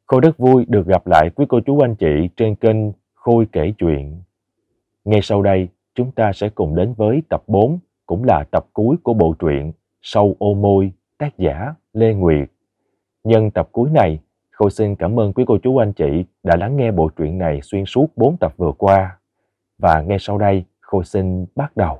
Khôi rất vui được gặp lại quý cô chú anh chị trên kênh Khôi kể chuyện. Ngay sau đây, chúng ta sẽ cùng đến với tập 4, cũng là tập cuối của bộ truyện Sâu ô môi, tác giả Lê Nguyệt. Nhân tập cuối này, Khôi xin cảm ơn quý cô chú anh chị đã lắng nghe bộ truyện này xuyên suốt 4 tập vừa qua. Và ngay sau đây, Khôi xin bắt đầu.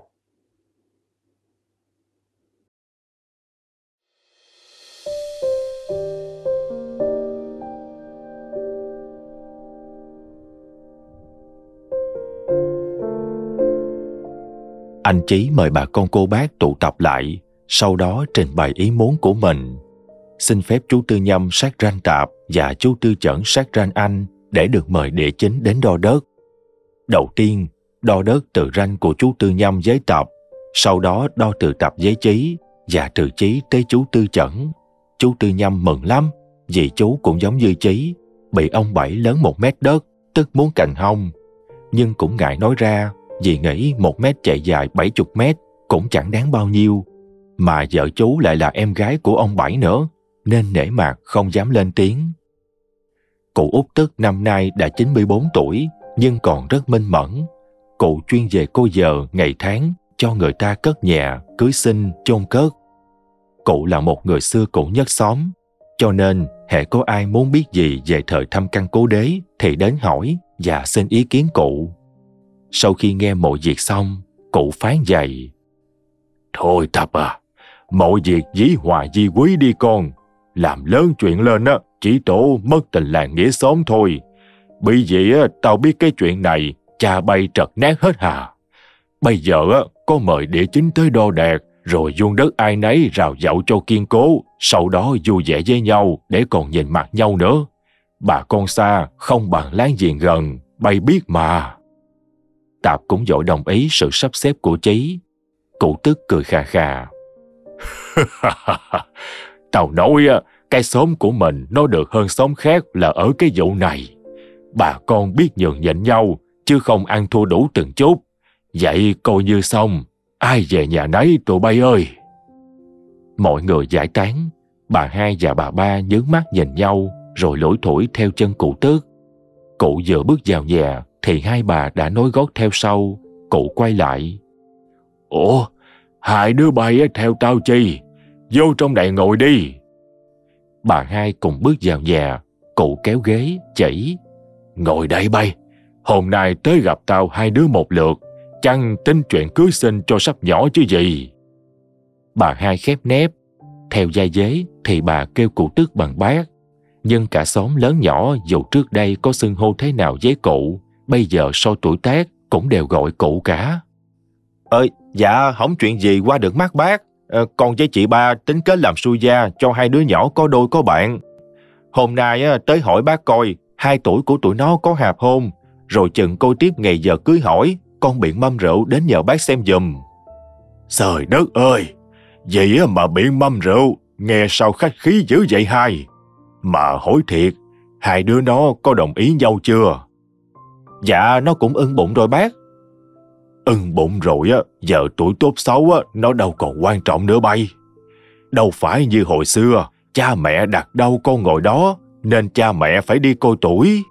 Anh Chí mời bà con cô bác tụ tập lại, sau đó trình bày ý muốn của mình. Xin phép chú Tư Nhâm sát ranh Tạp và chú Tư Chẩn sát ranh Anh để được mời địa chính đến đo đất. Đầu tiên, đo đất từ ranh của chú Tư Nhâm với Tập, sau đó đo từ Tập với Chí và từ Chí tới chú Tư Chẩn. Chú Tư Nhâm mừng lắm, vì chú cũng giống như Chí, bị ông Bảy lớn 1 mét đất, tức muốn cành hông. Nhưng cũng ngại nói ra, vì nghĩ 1 mét chạy dài 70 mét cũng chẳng đáng bao nhiêu, mà vợ chú lại là em gái của ông Bảy nữa, nên nể mặt không dám lên tiếng. Cụ Út Tức năm nay đã 94 tuổi, nhưng còn rất minh mẫn. Cụ chuyên về cô giờ, ngày tháng, cho người ta cất nhà, cưới xin, chôn cất. Cụ là một người xưa cụ nhất xóm, cho nên hễ có ai muốn biết gì về thời thăm căn cố đế thì đến hỏi và xin ý kiến cụ. Sau khi nghe mọi việc xong, cụ phán dạy: "Thôi Tập à, mọi việc dĩ hòa vi quý đi con. Làm lớn chuyện lên á, chỉ tổ mất tình làng nghĩa xóm thôi. Bởi vì á, tao biết cái chuyện này, cha bay trật nát hết hà. Bây giờ á, có mời địa chính tới đo đạc, rồi vuông đất ai nấy rào dạo cho kiên cố, sau đó vui vẻ với nhau để còn nhìn mặt nhau nữa. Bà con xa không bằng láng giềng gần, bay biết mà." Tạp cũng vội đồng ý sự sắp xếp của Chí. Cụ Tức cười khà khà: "Tao nói cái xóm của mình nó được hơn xóm khác là ở cái vụ này. Bà con biết nhường nhịn nhau, chứ không ăn thua đủ từng chút. Vậy coi như xong, ai về nhà nấy tụi bay ơi." Mọi người giải tán. Bà Hai và bà Ba nhướng mắt nhìn nhau, rồi lủi thủi theo chân cụ Tức. Cụ vừa bước vào nhà thì hai bà đã nối gót theo sau. Cụ quay lại: "Ủa, hai đứa bay theo tao chi? Vô trong này ngồi đi." Bà Hai cùng bước vào nhà. Cụ kéo ghế chỉ: "Ngồi đây bay. Hôm nay tới gặp tao hai đứa một lượt, chăng tính chuyện cưới xin cho sắp nhỏ chứ gì?" Bà Hai khép nép. Theo gia dế thì bà kêu cụ Tức bằng bác, nhưng cả xóm lớn nhỏ dù trước đây có xưng hô thế nào với cụ, bây giờ so tuổi tác cũng đều gọi cụ cả. Dạ không chuyện gì qua được mắt bác. Con với chị Ba tính kết làm xui gia cho hai đứa nhỏ có đôi có bạn. Hôm nay tới hỏi bác coi 2 tuổi của tụi nó có hạp hôn, rồi chừng coi tiếp ngày giờ cưới hỏi. Con biện mâm rượu đến nhờ bác xem giùm." "Trời đất ơi, vậy mà biện mâm rượu, nghe sao khách khí dữ vậy hai? Mà hỏi thiệt, hai đứa nó có đồng ý nhau chưa?" "Dạ nó cũng ưng bụng rồi bác." "Ưng bụng rồi giờ tuổi tốt xấu nó đâu còn quan trọng nữa bay. Đâu phải như hồi xưa, cha mẹ đặt đâu con ngồi đó, nên cha mẹ phải đi coi tuổi."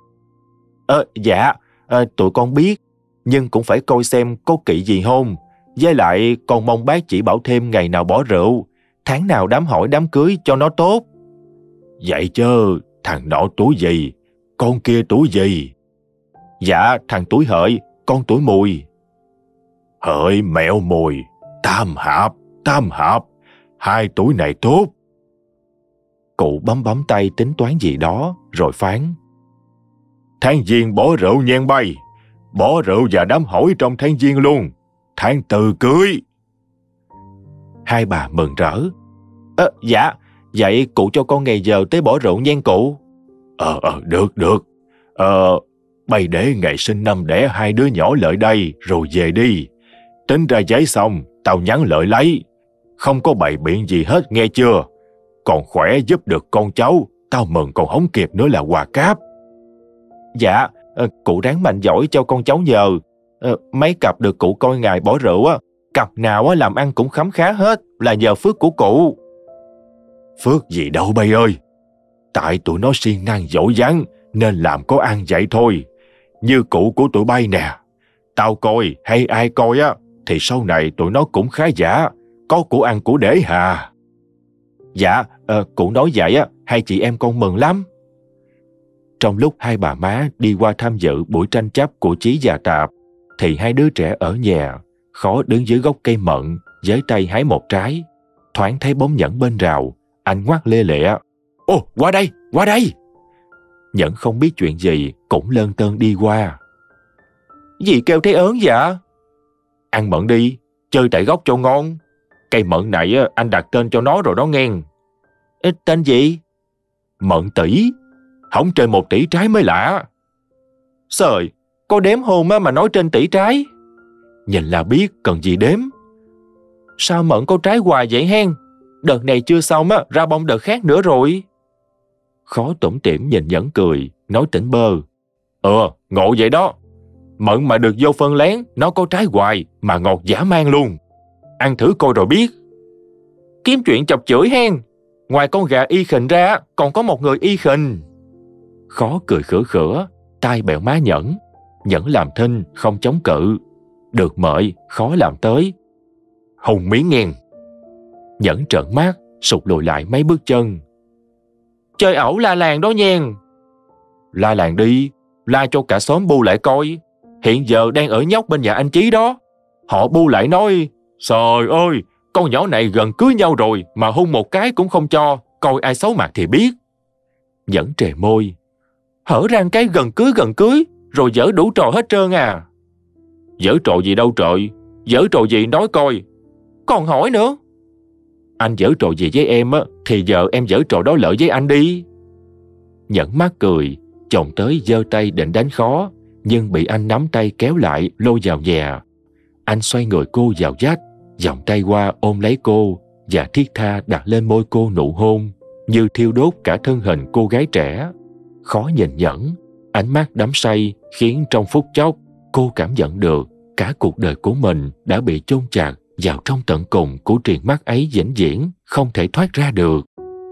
Dạ, tụi con biết, nhưng cũng phải coi xem có kỵ gì không. Với lại con mong bác chỉ bảo thêm ngày nào bỏ rượu, tháng nào đám hỏi đám cưới cho nó tốt." "Vậy chứ thằng nọ tuổi gì, con kia tuổi gì?" "Dạ thằng tuổi Hợi, con tuổi Mùi." "Hợi mẹo Mùi, tam hạp, 2 tuổi này tốt." Cụ bấm tay tính toán gì đó rồi phán: "Tháng Giêng bỏ rượu nhen bay, bỏ rượu và đám hỏi trong tháng Giêng luôn, tháng 4 cưới." Hai bà mừng rỡ: Dạ, vậy cụ cho con ngày giờ tới bỏ rượu nhen cụ." Được. Bày để ngày sinh năm đẻ hai đứa nhỏ lợi đây rồi về đi. Tính ra giấy xong, tao nhắn lợi lấy. Không có bày biện gì hết nghe chưa? Còn khỏe giúp được con cháu, tao mừng còn không kịp nữa là quà cáp." "Dạ, cụ ráng mạnh giỏi cho con cháu nhờ. Mấy cặp được cụ coi ngày bỏ rượu cặp nào làm ăn cũng khấm khá hết, là nhờ phước của cụ." "Phước gì đâu bay ơi. Tại tụi nó siêng năng dỗ dáng nên làm có ăn vậy thôi. Như cụ của tụi bay nè, tao coi hay ai coi á thì sau này tụi nó cũng khá giả, có của ăn của để hà. Dạ, cụ nói vậy á, hai chị em con mừng lắm. Trong lúc hai bà má đi qua tham dự buổi tranh chấp của Chí và Tạp, thì hai đứa trẻ ở nhà, Khó đứng dưới gốc cây mận, với tay hái một trái. Thoáng thấy bóng Nhẫn bên rào, anh ngoắt lê lịa. Ồ, qua đây, qua đây! Nhẫn không biết chuyện gì, cũng lơn tơn đi qua. Gì kêu thấy ớn dạ? Ăn mận đi, chơi tại gốc cho ngon. Cây mận này anh đặt tên cho nó rồi đó nghe. Tên gì? Mận tỷ. Không trên 1 tỷ trái mới lạ. Trời, có đếm hồn mà nói trên tỷ trái. Nhìn là biết, cần gì đếm. Sao mận có trái hoài vậy hen? Đợt này chưa xong ra bông đợt khác nữa rồi. Khó tủm tỉm nhìn Nhẫn cười, nói tỉnh bơ. Ngộ vậy đó. Mận mà được vô phân lén, nó có trái hoài mà ngọt dã man luôn. Ăn thử coi rồi biết. Kiếm chuyện chọc chửi hen. Ngoài con gà y khình ra, còn có một người y khình. Khó cười khửa khửa, tai bẹo má Nhẫn. Nhẫn làm thinh, không chống cự. Được mời, Khó làm tới. Hùng miếng nghe. Nhẫn trợn mắt, sụt lùi lại mấy bước chân. Chơi ẩu la làng đó nhen. La làng đi, la cho cả xóm bu lại coi. Hiện giờ đang ở nhóc bên nhà anh Chí đó. Họ bu lại nói, trời ơi, con nhỏ này gần cưới nhau rồi mà hôn một cái cũng không cho, coi ai xấu mặt thì biết. Nhẫn trề môi. Hở răng cái gần cưới, rồi giở đủ trò hết trơn à. Giở trò gì đâu trời, giở trò gì nói coi. Còn hỏi nữa. Anh giở trò gì với em thì giờ em giở trò đó lợi với anh đi. Nhẫn mắt cười, chồng tới giơ tay định đánh Khó, nhưng bị anh nắm tay kéo lại lôi vào nhà. Anh xoay người cô vào vách, vòng tay qua ôm lấy cô và thiết tha đặt lên môi cô nụ hôn như thiêu đốt cả thân hình cô gái trẻ. Khó nhìn Nhẫn, ánh mắt đắm say khiến trong phút chốc cô cảm nhận được cả cuộc đời của mình đã bị chôn chặt vào trong tận cùng của triền mắt ấy vĩnh viễn không thể thoát ra được.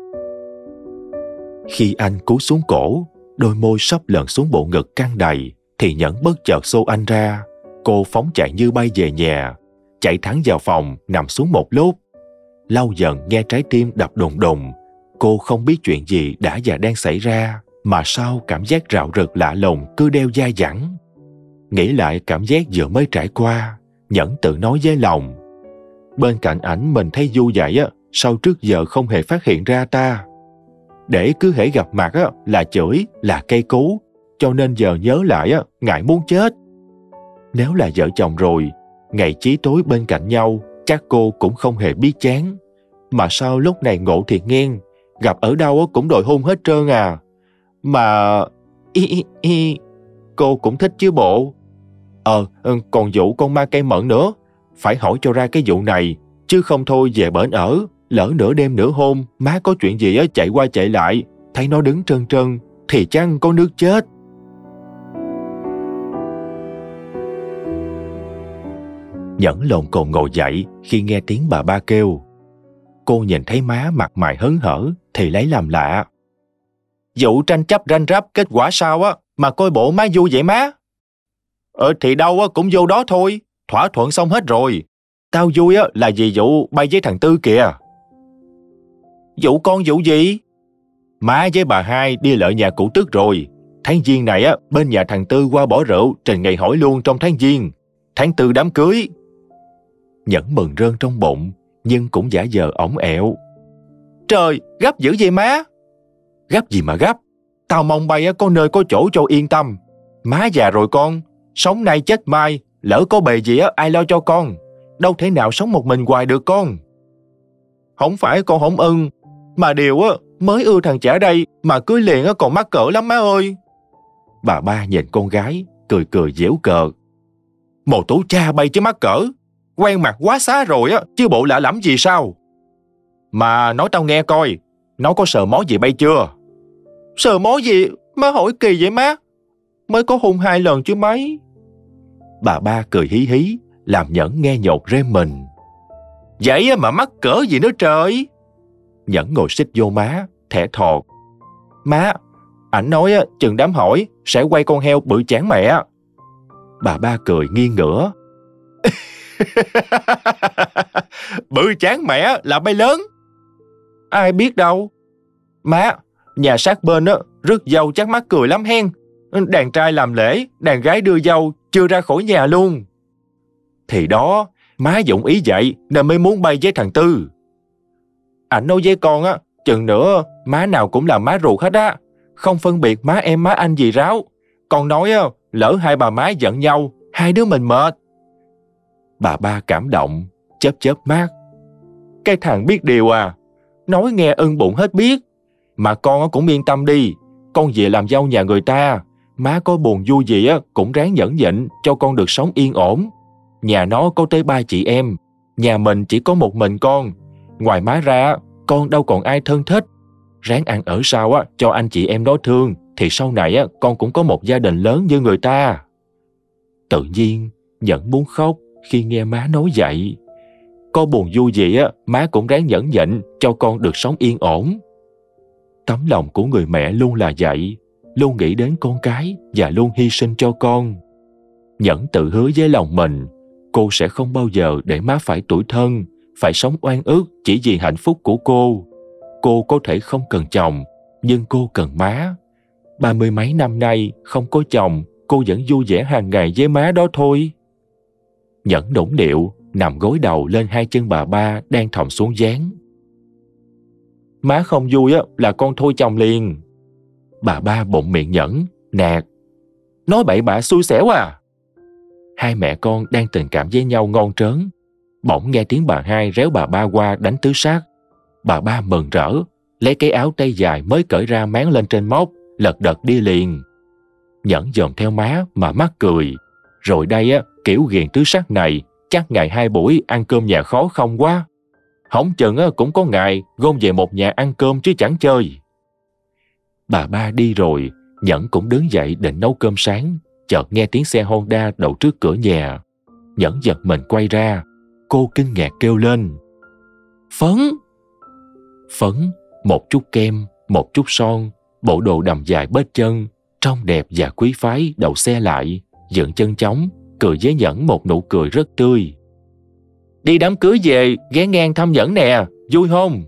Khi anh cúi xuống cổ, đôi môi sắp lần xuống bộ ngực căng đầy, thì Nhẫn bất chợt xô anh ra. Cô phóng chạy như bay về nhà, chạy thẳng vào phòng, nằm xuống một lúc. Lâu dần nghe trái tim đập đùng đùng. Cô không biết chuyện gì đã và đang xảy ra, mà sao cảm giác rạo rực lạ lùng cứ đeo dai dẳng. Nghĩ lại cảm giác vừa mới trải qua, Nhẫn tự nói với lòng. Bên cạnh ảnh mình thấy vui vậy sao trước giờ không hề phát hiện ra ta. Để cứ hễ gặp mặt là chửi, là cây cú, cho nên giờ nhớ lại ngại muốn chết. Nếu là vợ chồng rồi, ngày chí tối bên cạnh nhau, chắc cô cũng không hề biết chán. Mà sao lúc này ngộ thiệt nghen, gặp ở đâu cũng đòi hôn hết trơn à. Mà... cô cũng thích chứ bộ. Còn vụ con ma cây mận nữa, phải hỏi cho ra cái vụ này, chứ không thôi về bển ở, lỡ nửa đêm nửa hôm, má có chuyện gì chạy qua chạy lại, thấy nó đứng trân trân, thì chăng có nước chết. Nhẫn lồn cồn ngồi dậy khi nghe tiếng bà ba kêu. Cô nhìn thấy má mặt mày hớn hở thì lấy làm lạ. Vụ tranh chấp ranh rắp kết quả sao mà coi bộ má vui vậy má? Thì đâu cũng vô đó thôi, thỏa thuận xong hết rồi. Tao vui là vì vụ bay với thằng Tư kìa. Vụ con vụ gì? Má với bà hai đi lợi nhà cụ Tức rồi. Tháng Giêng này bên nhà thằng Tư qua bỏ rượu trình ngày hỏi luôn trong tháng Giêng. Tháng 4 đám cưới. Nhẫn mừng rơn trong bụng, nhưng cũng giả vờ ổng ẹo. Trời, gấp dữ vậy má? Gấp gì mà gấp? Tao mong bay có nơi có chỗ cho yên tâm. Má già rồi con, sống nay chết mai, lỡ có bề gì ai lo cho con. Đâu thể nào sống một mình hoài được con. Không phải con không ưng, mà điều mới ưa thằng chả đây mà cưới liền còn mắc cỡ lắm má ơi. Bà ba nhìn con gái, cười cười giễu cợt. Mồ tú cha bay chứ mắc cỡ, quen mặt quá xá rồi chứ bộ lạ lẫm gì sao? Mà nói tao nghe coi, nó có sờ mó gì bay chưa? Sờ mó gì? Má hỏi kỳ vậy má? Mới có hôn 2 lần chứ mấy. Bà ba cười hí hí, làm Nhẫn nghe nhột rem mình. Vậy mà mắc cỡ gì nữa trời? Nhẫn ngồi xích vô má, thẻ thọt. Má, ảnh nói chừng đám hỏi sẽ quay con heo bự chán mẹ. Bà ba cười nghiêng ngửa. Bự chán mẹ là bay lớn. Ai biết đâu. Má, nhà sát bên rước dâu chắc mắc cười lắm hen. Đàn trai làm lễ, đàn gái đưa dâu chưa ra khỏi nhà luôn. Thì đó, má dụng ý vậy nên mới muốn bay với thằng Tư. Ảnh nói với con chừng nữa má nào cũng là má ruột hết á, không phân biệt má em má anh gì ráo. Con nói lỡ hai bà má giận nhau, hai đứa mình mệt. Bà ba cảm động, chớp chớp mắt. Cái thằng biết điều à, nói nghe ưng bụng hết biết. Mà con cũng yên tâm đi, con về làm dâu nhà người ta, má có buồn vui gì cũng ráng nhẫn nhịn cho con được sống yên ổn. Nhà nó có tới 3 chị em, nhà mình chỉ có một mình con. Ngoài má ra, con đâu còn ai thân thích. Ráng ăn ở sao cho anh chị em đó thương, thì sau này con cũng có một gia đình lớn như người ta. Tự nhiên Nhẫn muốn khóc khi nghe má nói vậy. Có buồn vui gì má cũng ráng nhẫn nhịn cho con được sống yên ổn. Tấm lòng của người mẹ luôn là vậy, luôn nghĩ đến con cái và luôn hy sinh cho con. Nhẫn tự hứa với lòng mình, cô sẽ không bao giờ để má phải tủi thân, phải sống oan ức chỉ vì hạnh phúc của cô. Cô có thể không cần chồng, nhưng cô cần má. 30 mấy năm nay không có chồng, cô vẫn vui vẻ hàng ngày với má đó thôi. Nhẫn nũng nịu nằm gối đầu lên hai chân bà ba đang thòng xuống gián. Má không vui là con thôi chồng liền. Bà ba bụng miệng Nhẫn, nạt. Nói bậy bạ xui xẻo à. Hai mẹ con đang tình cảm với nhau ngon trớn. Bỗng nghe tiếng bà hai réo bà ba qua đánh tứ sát. Bà ba mừng rỡ, lấy cái áo tay dài mới cởi ra máng lên trên móc, lật đật đi liền. Nhẫn dòm theo má mà mắc cười. Rồi đây kiểu ghiền tứ sát này chắc ngày 2 buổi ăn cơm nhà khó không quá. Hổng chừng cũng có ngày gom về một nhà ăn cơm chứ chẳng chơi. Bà ba đi rồi, Nhẫn cũng đứng dậy định nấu cơm sáng. Chợt nghe tiếng xe Honda đậu trước cửa nhà. Nhẫn giật mình quay ra. Cô kinh ngạc kêu lên. Phấn! Phấn, một chút kem, một chút son, bộ đồ đầm dài bết chân, trông đẹp và quý phái đậu xe lại, dựng chân chóng, cười với Nhẫn một nụ cười rất tươi. Đi đám cưới về, ghé ngang thăm Nhẫn nè, vui không?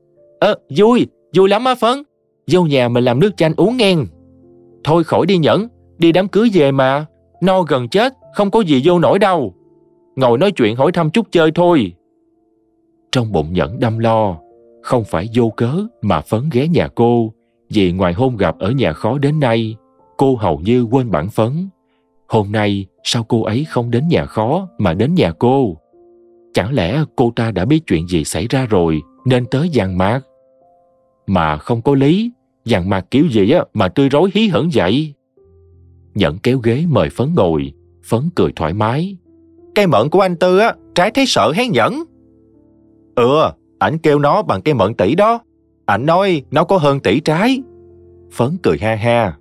Vui lắm á Phấn. Vô nhà mình làm nước chanh uống ngang. Thôi khỏi đi Nhẫn, đi đám cưới về mà, no gần chết, không có gì vô nổi đâu. Ngồi nói chuyện hỏi thăm chút chơi thôi. Trong bụng Nhẫn đâm lo, không phải vô cớ mà Phấn ghé nhà cô, vì ngoài hôm gặp ở nhà khó đến nay, cô hầu như quên bản Phấn. Hôm nay sao cô ấy không đến nhà khó mà đến nhà cô? Chẳng lẽ cô ta đã biết chuyện gì xảy ra rồi nên tới dằn mặt? Mà không có lý, dằn mặt kiểu gì mà tươi rói hí hửng vậy? Nhẫn kéo ghế mời Phấn ngồi, Phấn cười thoải mái. Cây mận của anh Tư trái thấy sợ hén Nhẫn. Ảnh kêu nó bằng cây mận tỷ đó. Ảnh nói nó có hơn tỷ trái. Phấn cười ha ha.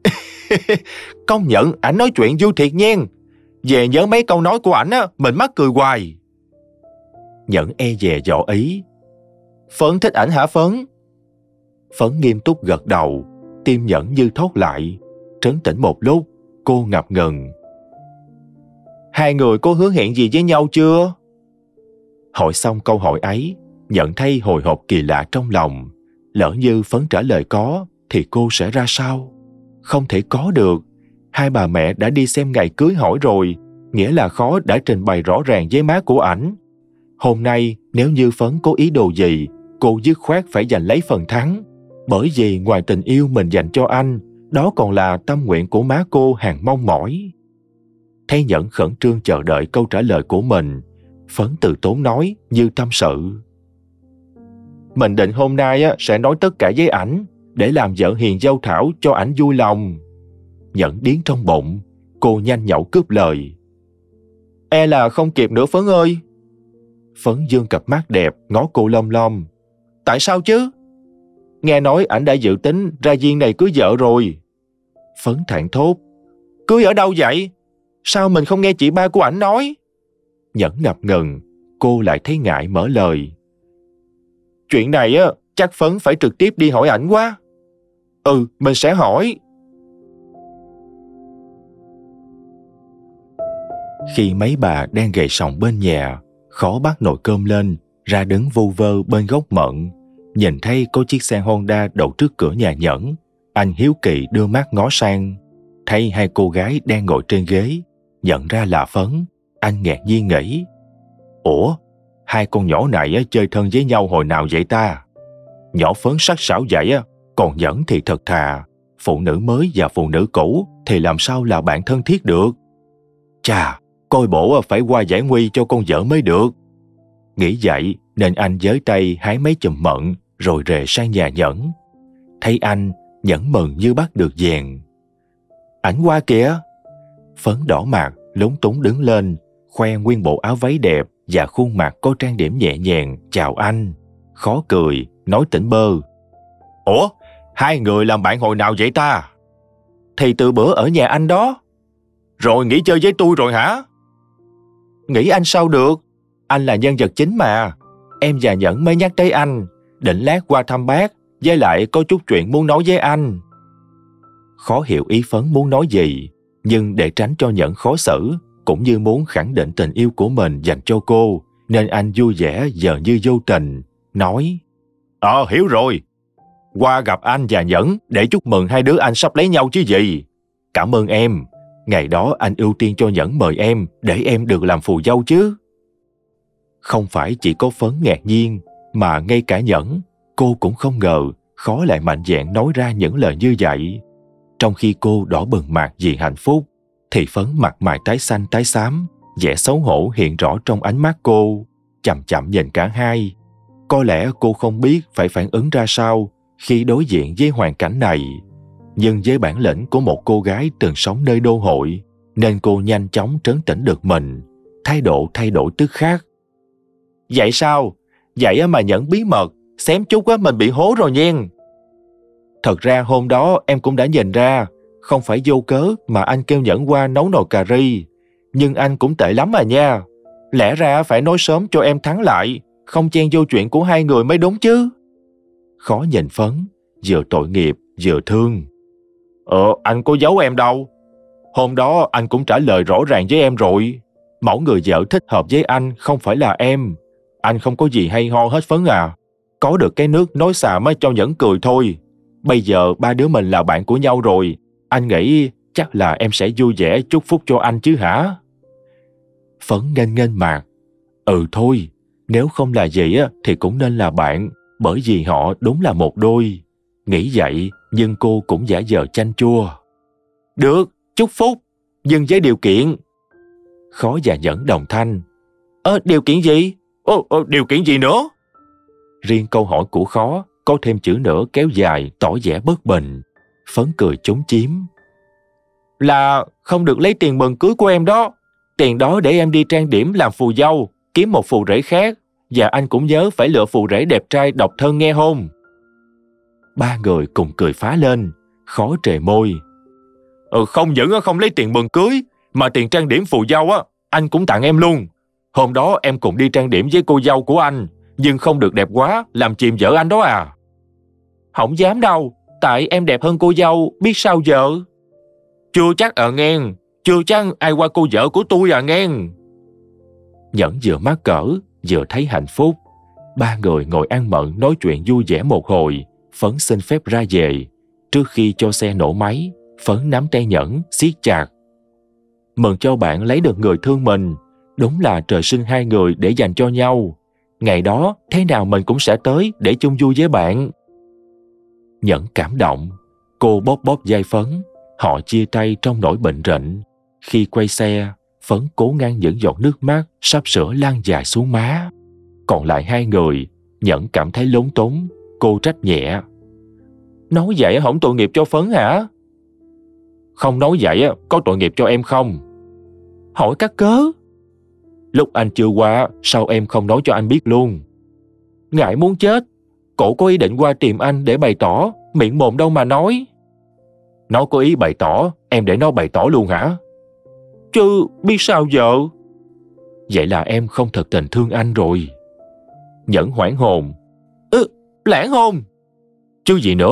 Công nhận ảnh nói chuyện vui thiệt nhen. Về nhớ mấy câu nói của ảnh mình mắc cười hoài. Nhẫn e dè dọ ý. Phấn thích ảnh hả Phấn? Phấn nghiêm túc gật đầu, tim Nhẫn như thốt lại. Trấn tĩnh một lúc, cô ngập ngừng. Hai người có hứa hẹn gì với nhau chưa? Hỏi xong câu hỏi ấy, Nhẫn thấy hồi hộp kỳ lạ trong lòng. Lỡ như Phấn trả lời có, thì cô sẽ ra sao? Không thể có được. Hai bà mẹ đã đi xem ngày cưới hỏi rồi, nghĩa là Khó đã trình bày rõ ràng với má của ảnh. Hôm nay, nếu như Phấn có ý đồ gì, cô dứt khoát phải giành lấy phần thắng. Bởi vì ngoài tình yêu mình dành cho anh, đó còn là tâm nguyện của má cô hàng mong mỏi. Thấy Nhẫn khẩn trương chờ đợi câu trả lời của mình, Phấn từ tốn nói như tâm sự. Mình định hôm nay sẽ nói tất cả với ảnh, để làm vợ hiền dâu thảo cho ảnh vui lòng. Nhẫn điến trong bụng, cô nhanh nhậu cướp lời. E là không kịp nữa Phấn ơi. Phấn dương cặp mắt đẹp ngó cô lom lom. Tại sao chứ? Nghe nói ảnh đã dự tính ra viên này cưới vợ rồi. Phấn thảng thốt. Cưới ở đâu vậy? Sao mình không nghe chị ba của ảnh nói? Nhẫn ngập ngừng, cô lại thấy ngại mở lời. Chuyện này chắc Phấn phải trực tiếp đi hỏi ảnh quá. Mình sẽ hỏi. Khi mấy bà đang gầy sòng bên nhà, Khó bắt nồi cơm lên, ra đứng vu vơ bên gốc mận. Nhìn thấy có chiếc xe Honda đậu trước cửa nhà Nhẫn, anh hiếu kỳ đưa mắt ngó sang. Thấy hai cô gái đang ngồi trên ghế, nhận ra là Phấn, anh ngạc nhiên nghĩ: ủa, hai con nhỏ này chơi thân với nhau hồi nào vậy ta? Nhỏ Phấn sắc sảo vậy, còn Nhẫn thì thật thà. Phụ nữ mới và phụ nữ cũ thì làm sao là bạn thân thiết được? Chà, coi bộ phải qua giải nguy cho con vợ mới được. Nghĩ vậy nên anh giới tay hái mấy chùm mận rồi rề sang nhà Nhẫn. Thấy anh, Nhẫn mừng như bắt được vàng. Ảnh qua kìa. Phấn đỏ mặt, lúng túng đứng lên, khoe nguyên bộ áo váy đẹp và khuôn mặt có trang điểm nhẹ nhàng chào anh. Khó cười, nói tỉnh bơ: ủa, hai người làm bạn hồi nào vậy ta? Thì từ bữa ở nhà anh đó. Rồi nghỉ chơi với tôi rồi hả? Nghĩ anh sao được, anh là nhân vật chính mà. Em và Nhẫn mới nhắc tới anh, định lát qua thăm bác, với lại có chút chuyện muốn nói với anh. Khó hiểu ý Phấn muốn nói gì, nhưng để tránh cho Nhẫn khó xử, cũng như muốn khẳng định tình yêu của mình dành cho cô, nên anh vui vẻ giờ như vô tình, nói: hiểu rồi. Qua gặp anh và Nhẫn để chúc mừng hai đứa anh sắp lấy nhau chứ gì. Cảm ơn em. Ngày đó anh ưu tiên cho Nhẫn mời em để em được làm phù dâu chứ. Không phải chỉ có Phấn ngạc nhiên, mà ngay cả Nhẫn, cô cũng không ngờ Khó lại mạnh dạn nói ra những lời như vậy. Trong khi cô đỏ bừng mặt vì hạnh phúc, thì Phấn mặt mày tái xanh tái xám, vẻ xấu hổ hiện rõ trong ánh mắt cô, chậm chậm nhìn cả hai. Có lẽ cô không biết phải phản ứng ra sao khi đối diện với hoàn cảnh này. Nhưng với bản lĩnh của một cô gái từng sống nơi đô hội, nên cô nhanh chóng trấn tĩnh được mình, thái độ thay đổi tức khắc. Vậy sao? Vậy mà Nhẫn bí mật, xém chút mình bị hố rồi nha. Thật ra hôm đó em cũng đã nhìn ra, không phải vô cớ mà anh kêu Nhẫn qua nấu nồi cà ri. Nhưng anh cũng tệ lắm à nha. Lẽ ra phải nói sớm cho em thắng lại, không chen vô chuyện của hai người mới đúng chứ. Khó nhìn Phấn, vừa tội nghiệp vừa thương. Anh có giấu em đâu. Hôm đó anh cũng trả lời rõ ràng với em rồi. Mẫu người vợ thích hợp với anh không phải là em. Anh không có gì hay ho hết Phấn à. Có được cái nước nói xà mới cho Nhẫn cười thôi. Bây giờ ba đứa mình là bạn của nhau rồi, anh nghĩ chắc là em sẽ vui vẻ chúc phúc cho anh chứ hả? Phấn nghênh nghênh mặt. Thôi, nếu không là vậy thì cũng nên là bạn, bởi vì họ đúng là một đôi. Nghĩ vậy, nhưng cô cũng giả vờ chanh chua. Được, chúc phúc, nhưng với điều kiện. Khó và Nhẫn đồng thanh. Điều kiện gì? Điều kiện gì nữa? Riêng câu hỏi của Khó có thêm chữ nữa kéo dài tỏ vẻ bất bình. Phấn cười trúng chiếm. Là không được lấy tiền mừng cưới của em đó. Tiền đó để em đi trang điểm làm phù dâu, kiếm một phù rể khác. Và anh cũng nhớ phải lựa phù rể đẹp trai độc thân nghe hôn. Ba người cùng cười phá lên. Khó trề môi. Không những không lấy tiền mừng cưới, mà tiền trang điểm phù dâu anh cũng tặng em luôn. Hôm đó em cùng đi trang điểm với cô dâu của anh, nhưng không được đẹp quá, làm chìm vợ anh đó à. Không dám đâu, tại em đẹp hơn cô dâu, biết sao giờ. Chưa chắc nghe, chưa chắc ai qua cô vợ của tôi nghe. Nhẫn vừa mắc cỡ, vừa thấy hạnh phúc. Ba người ngồi ăn mận nói chuyện vui vẻ một hồi, Phấn xin phép ra về. Trước khi cho xe nổ máy, Phấn nắm tay Nhẫn siết chặt. Mừng cho bạn lấy được người thương mình. Đúng là trời sinh hai người để dành cho nhau. Ngày đó thế nào mình cũng sẽ tới để chung vui với bạn. Nhẫn cảm động. Cô bóp bóp vai Phấn. Họ chia tay trong nỗi bệnh rịnh. Khi quay xe, Phấn cố ngăn những giọt nước mắt sắp sửa lan dài xuống má. Còn lại hai người, Nhẫn cảm thấy lúng túng. Cô trách nhẹ. Nói vậy không tội nghiệp cho Phấn hả? Không nói vậy có tội nghiệp cho em không? Hỏi các cớ. Lúc anh chưa qua, sao em không nói cho anh biết luôn? Ngại muốn chết. Cổ có ý định qua tìm anh để bày tỏ, miệng mồm đâu mà nói. Nó có ý bày tỏ, em để nó bày tỏ luôn hả? Chứ biết sao giờ? Vậy là em không thật tình thương anh rồi. Nhẫn hoảng hồn. Lãng hôn? Chứ gì nữa?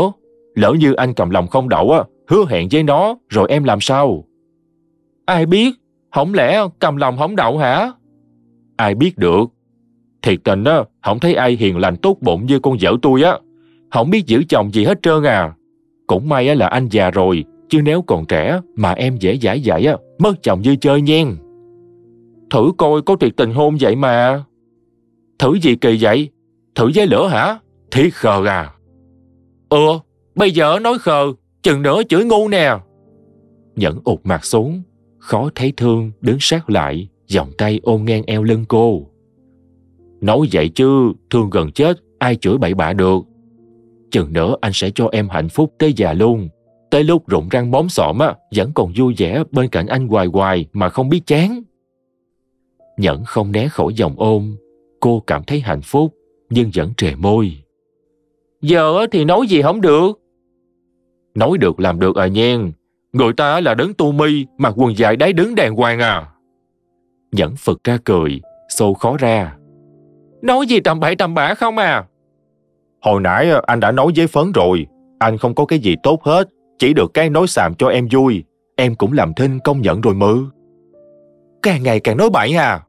Lỡ như anh cầm lòng không đậu á, hứa hẹn với nó, rồi em làm sao? Ai biết, không lẽ cầm lòng không đậu hả? Ai biết được. Thiệt tình á, không thấy ai hiền lành tốt bụng như con vợ tôi á. Không biết giữ chồng gì hết trơn à. Cũng may á là anh già rồi, chứ nếu còn trẻ mà em dễ dãi vậy á, mất chồng như chơi nhen. Thử coi có thiệt tình hôn vậy mà. Thử gì kỳ vậy? Thử với lửa hả? Thiệt khờ à. Bây giờ nói khờ, chừng nữa chửi ngu nè. Nhẫn ụt mặt xuống, khó thấy Thương đứng sát lại, vòng tay ôm ngang eo lưng cô. Nói vậy chứ Thương gần chết, ai chửi bậy bạ được. Chừng nữa anh sẽ cho em hạnh phúc tới già luôn. Tới lúc rụng răng móm xọm á, vẫn còn vui vẻ bên cạnh anh hoài hoài mà không biết chán. Nhẫn không né khỏi vòng ôm. Cô cảm thấy hạnh phúc, nhưng vẫn trề môi. Giờ thì nói gì không được. Nói được làm được à nhen. Người ta là đấng tu mi, mặc quần dài đáy đứng đàng hoàng à. Nhẫn phực ra cười, xô khó ra. Nói gì tầm bậy tầm bạ không à? Hồi nãy anh đã nói với Phấn rồi. Anh không có cái gì tốt hết, chỉ được cái nói xàm cho em vui. Em cũng làm thinh công nhận rồi mơ. Càng ngày càng nói bậy à.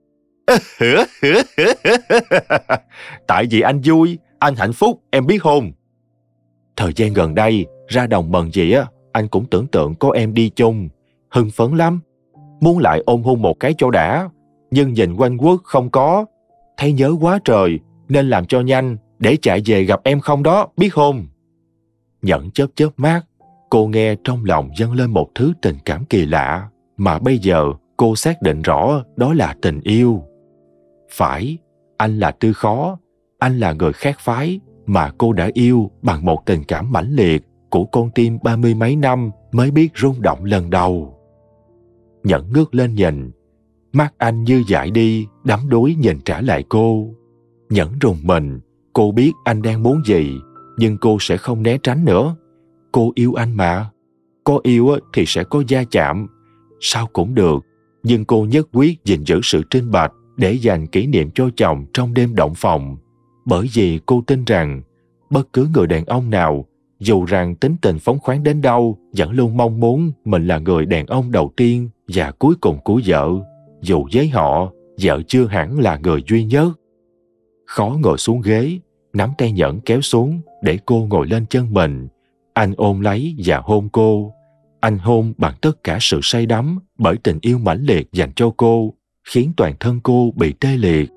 Tại vì anh vui, anh hạnh phúc, em biết không? Thời gian gần đây, ra đồng mần gì á, anh cũng tưởng tượng có em đi chung. Hưng phấn lắm. Muốn lại ôm hôn một cái cho đã. Nhưng nhìn quanh quất không có. Thấy nhớ quá trời, nên làm cho nhanh, để chạy về gặp em không đó, biết không? Nhẫn chớp chớp mắt. Cô nghe trong lòng dâng lên một thứ tình cảm kỳ lạ, mà bây giờ cô xác định rõ đó là tình yêu. Phải, anh là Tư Khó, anh là người khác phái mà cô đã yêu bằng một tình cảm mãnh liệt của con tim 30 mấy năm mới biết rung động lần đầu. Nhẫn ngước lên nhìn, mắt anh như dại đi, đắm đuối nhìn trả lại cô. Nhẫn rùng mình, cô biết anh đang muốn gì, nhưng cô sẽ không né tránh nữa. Cô yêu anh mà, có yêu thì sẽ có va chạm. Sao cũng được, nhưng cô nhất quyết gìn giữ sự trinh bạch để dành kỷ niệm cho chồng trong đêm động phòng. Bởi vì cô tin rằng bất cứ người đàn ông nào, dù rằng tính tình phóng khoáng đến đâu, vẫn luôn mong muốn mình là người đàn ông đầu tiên và cuối cùng của vợ, dù với họ, vợ chưa hẳn là người duy nhất. Khó ngồi xuống ghế, nắm tay Nhẫn kéo xuống để cô ngồi lên chân mình. Anh ôm lấy và hôn cô. Anh hôn bằng tất cả sự say đắm bởi tình yêu mãnh liệt dành cho cô, khiến toàn thân cô bị tê liệt.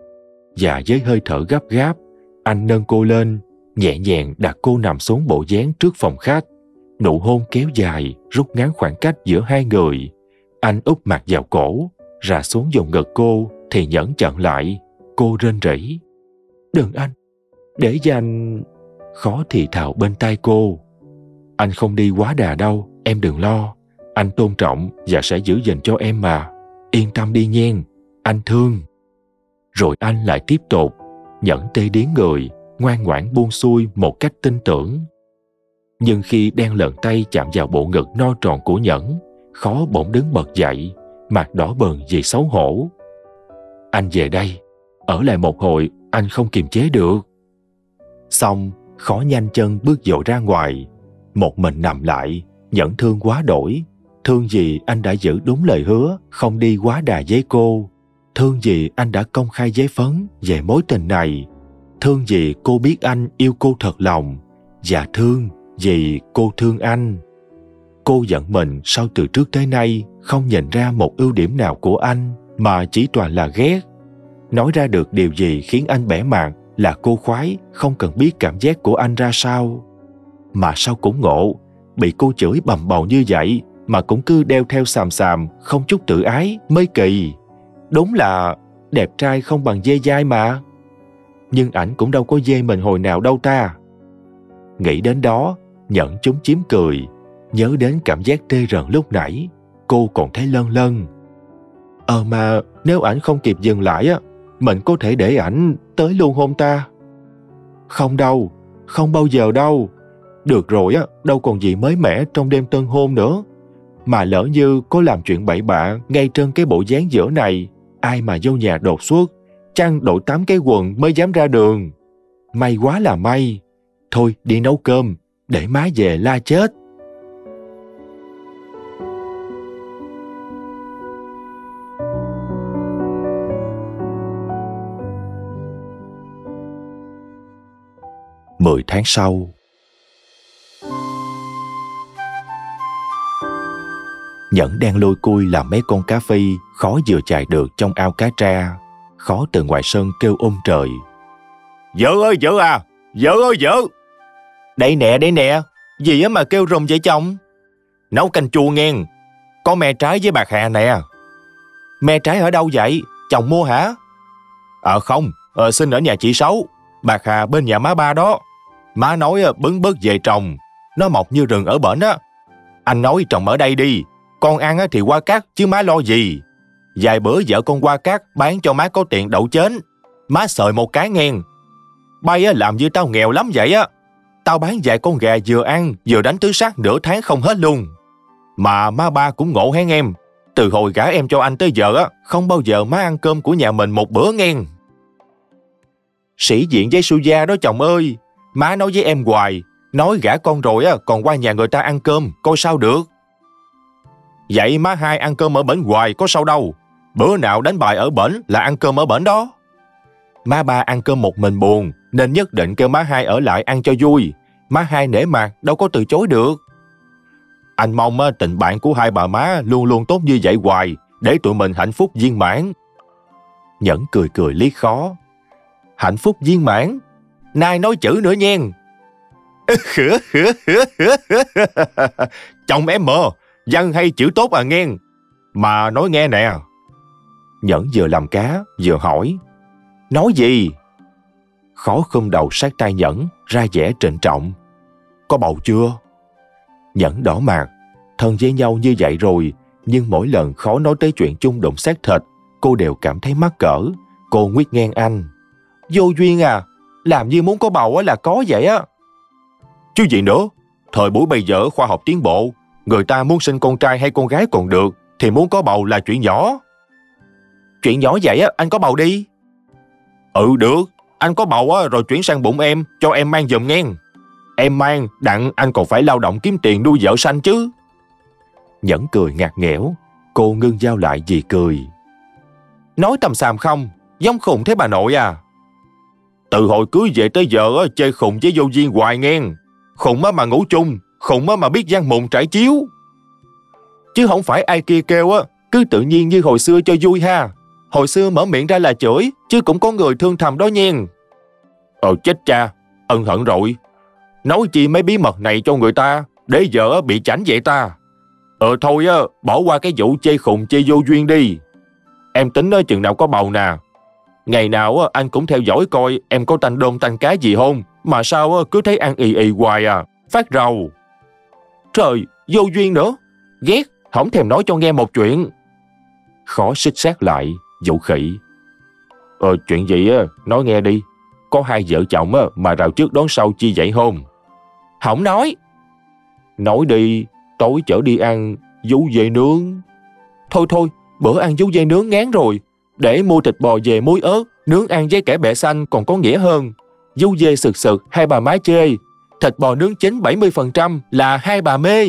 Và với hơi thở gấp gáp, anh nâng cô lên, nhẹ nhàng đặt cô nằm xuống bộ dáng trước phòng khách. Nụ hôn kéo dài, rút ngắn khoảng cách giữa hai người. Anh úp mặt vào cổ, rà xuống vùng ngực cô thì Nhẫn chặn lại. Cô rên rỉ. Đừng anh, để dành... Khó thì thào bên tai cô. Anh không đi quá đà đâu, em đừng lo. Anh tôn trọng và sẽ giữ gìn cho em mà. Yên tâm đi nhen, anh thương. Rồi anh lại tiếp tục. Nhẫn tê điếng người, ngoan ngoãn buông xuôi một cách tin tưởng. Nhưng khi đang lần tay chạm vào bộ ngực no tròn của Nhẫn, Khó bỗng đứng bật dậy, mặt đỏ bừng vì xấu hổ. Anh về đây, ở lại một hồi, anh không kiềm chế được. Xong, Khó nhanh chân bước dội ra ngoài. Một mình nằm lại, Nhẫn thương quá đổi. Thương vì anh đã giữ đúng lời hứa, không đi quá đà với cô. Thương vì anh đã công khai với Phấn về mối tình này. Thương vì cô biết anh yêu cô thật lòng. Và thương vì cô thương anh. Cô giận mình sao từ trước tới nay không nhìn ra một ưu điểm nào của anh, mà chỉ toàn là ghét. Nói ra được điều gì khiến anh bẽ mặt là cô khoái, không cần biết cảm giác của anh ra sao. Mà sao cũng ngộ, bị cô chửi bầm bầu như vậy mà cũng cứ đeo theo xàm xàm, không chút tự ái, mới kỳ. Đúng là đẹp trai không bằng dê dai mà. Nhưng ảnh cũng đâu có dê mình hồi nào đâu ta. Nghĩ đến đó, Nhẫn chúm chím cười. Nhớ đến cảm giác tê rần lúc nãy, cô còn thấy lân lân. Mà nếu ảnh không kịp dừng lại á, mình có thể để ảnh tới luôn hôn ta. Không đâu, không bao giờ đâu. Được rồi á, đâu còn gì mới mẻ trong đêm tân hôn nữa. Mà lỡ như có làm chuyện bậy bạ ngay trên cái bộ dáng giữa này, ai mà vô nhà đột xuất, chăng đội 8 cái quần mới dám ra đường. May quá là may. Thôi đi nấu cơm, để má về la chết. Mười tháng sau, Nhẫn đang lôi cui làm mấy con cá phi khó vừa chạy được trong ao cá tra. Khó từ ngoài sân kêu trời. Vợ ơi vợ à, vợ ơi vợ. Đây nè, gì á mà kêu rùm vậy chồng? Nấu canh chua nghe, có me trái với bạc hà nè. Me trái ở đâu vậy, chồng mua hả? Không, xin ở nhà chị Sáu, bạc hà bên nhà má Ba đó. Má nói bứng bớt về trồng, nó mọc như rừng ở bển á. Anh nói trồng ở đây đi, con ăn thì qua cát chứ má lo gì. Vài bữa vợ con qua cát bán cho má có tiền đậu chến. Má sợi một cái nghe. Bay làm như tao nghèo lắm vậy á. Tao bán vài con gà vừa ăn vừa đánh tứ sát nửa tháng không hết luôn. Mà má Ba cũng ngộ hén em. Từ hồi gả em cho anh tới giờ á, không bao giờ má ăn cơm của nhà mình một bữa nghe. Sĩ diện với Suya đó chồng ơi. Má nói với em hoài, nói gả con rồi á còn qua nhà người ta ăn cơm, coi sao được. Vậy má Hai ăn cơm ở bển hoài có sao đâu. Bữa nào đánh bài ở bển là ăn cơm ở bển đó. Má Ba ăn cơm một mình buồn, nên nhất định kêu má Hai ở lại ăn cho vui. Má Hai nể mặt, đâu có từ chối được. Anh mong tình bạn của hai bà má luôn luôn tốt như vậy hoài, để tụi mình hạnh phúc viên mãn. Nhẫn cười cười liếc Khó. Hạnh phúc viên mãn? Nay nói chữ nữa nhen. Chồng em mơ, văn hay chữ tốt à nghe. Mà nói nghe nè. Nhẫn vừa làm cá vừa hỏi. Nói gì? Khó khum đầu sát tai Nhẫn, ra vẻ trịnh trọng. Có bầu chưa? Nhẫn đỏ mặt. Thân với nhau như vậy rồi, nhưng mỗi lần Khó nói tới chuyện chung đụng xác thịt, cô đều cảm thấy mắc cỡ. Cô nguyết ngang anh. Vô duyên à, làm như muốn có bầu là có vậy á. Chứ gì nữa, thời buổi bây giờ khoa học tiến bộ, người ta muốn sinh con trai hay con gái còn được, thì muốn có bầu là chuyện nhỏ. Chuyện nhỏ vậy á, anh có bầu đi. Được, anh có bầu á rồi chuyển sang bụng em, cho em mang giùm nghe. Em mang, đặng anh còn phải lao động kiếm tiền nuôi vợ sanh chứ. Nhẫn cười ngặt nghẽo, cô ngưng dao lại vì cười. Nói tầm xàm không, giống khùng thế bà nội à. Từ hồi cưới về tới giờ chơi khùng với vô duyên hoài nghe. Khùng mà ngủ chung, khùng mà biết gian mùng trải chiếu. Chứ không phải ai kia kêu cứ tự nhiên như hồi xưa cho vui ha. Hồi xưa mở miệng ra là chửi, chứ cũng có người thương thầm đó nhen. Chết cha, ân hận rồi. Nói chi mấy bí mật này cho người ta, để giờ bị chảnh vậy ta. Thôi bỏ qua cái vụ chê khùng chê vô duyên đi. Em tính chừng nào có bầu nè. Ngày nào anh cũng theo dõi coi em có tanh đôn tanh cá gì không. Mà sao cứ thấy ăn ì hoài à, phát rầu. Trời, vô duyên nữa. Ghét, không thèm nói cho nghe một chuyện. Khó xích sát lại, dụ khỉ. Chuyện gì nói nghe đi. Có hai vợ chồng mà rào trước đón sau chi vậy không? Không nói. Nói đi, tối chở đi ăn vú dê nướng. Thôi, bữa ăn vú dê nướng ngán rồi. Để mua thịt bò về muối ớt, nướng ăn với kẻ bẹ xanh còn có nghĩa hơn. Vú dê sực sực, hai bà má chê. Thịt bò nướng chín 70% là hai bà mê.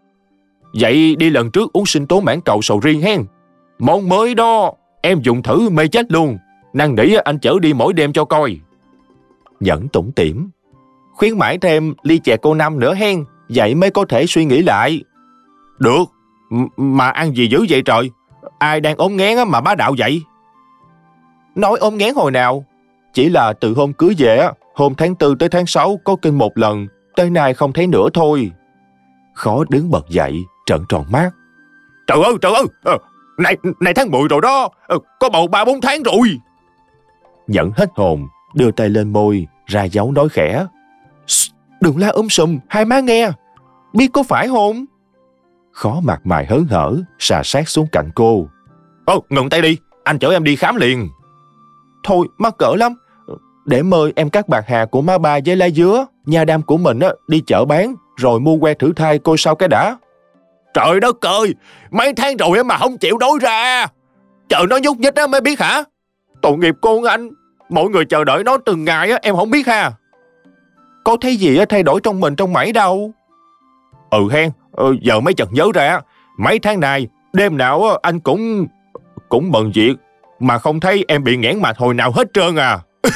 Vậy đi lần trước uống sinh tố mãn cầu sầu riêng hen. Món mới đó, em dùng thử mê chết luôn. Năn nỉ anh chở đi mỗi đêm cho coi. Nhẫn tủm tỉm. Khuyến mãi thêm ly chè cô Năm nữa hen. Vậy mới có thể suy nghĩ lại. Được, mà ăn gì dữ vậy trời? Ai đang ốm nghén mà bá đạo vậy? Nói ốm nghén hồi nào? Chỉ là từ hôm cưới về, hôm tháng 4 tới tháng 6 có kinh một lần, tới nay không thấy nữa thôi. Khó đứng bật dậy, trợn tròn mắt. Trời ơi, này tháng 10 rồi đó, có bầu 3-4 tháng rồi. Nhẫn hết hồn, đưa tay lên môi, ra dấu nói khẽ. Đừng la sùm, hai má nghe. Biết có phải không? Khó mặt mày hớn hở, xà sát xuống cạnh cô. Ngừng tay đi, anh chở em đi khám liền. Thôi, mắc cỡ lắm. Để mời em cắt bạc hà của má Ba với lá dứa, nha đam của mình đi chợ bán, rồi mua que thử thai coi sao cái đã. Trời đất ơi, mấy tháng rồi mà không chịu nói ra. Chờ nó nhúc nhích mới biết hả? Tội nghiệp con anh, mọi người chờ đợi nó từng ngày em không biết ha. có thấy gì thay đổi trong mình trong mày đâu. Hen, giờ mới chợt nhớ ra, mấy tháng này đêm nào anh cũng bận việc mà không thấy em bị nghẽn mạch hồi nào hết trơn à.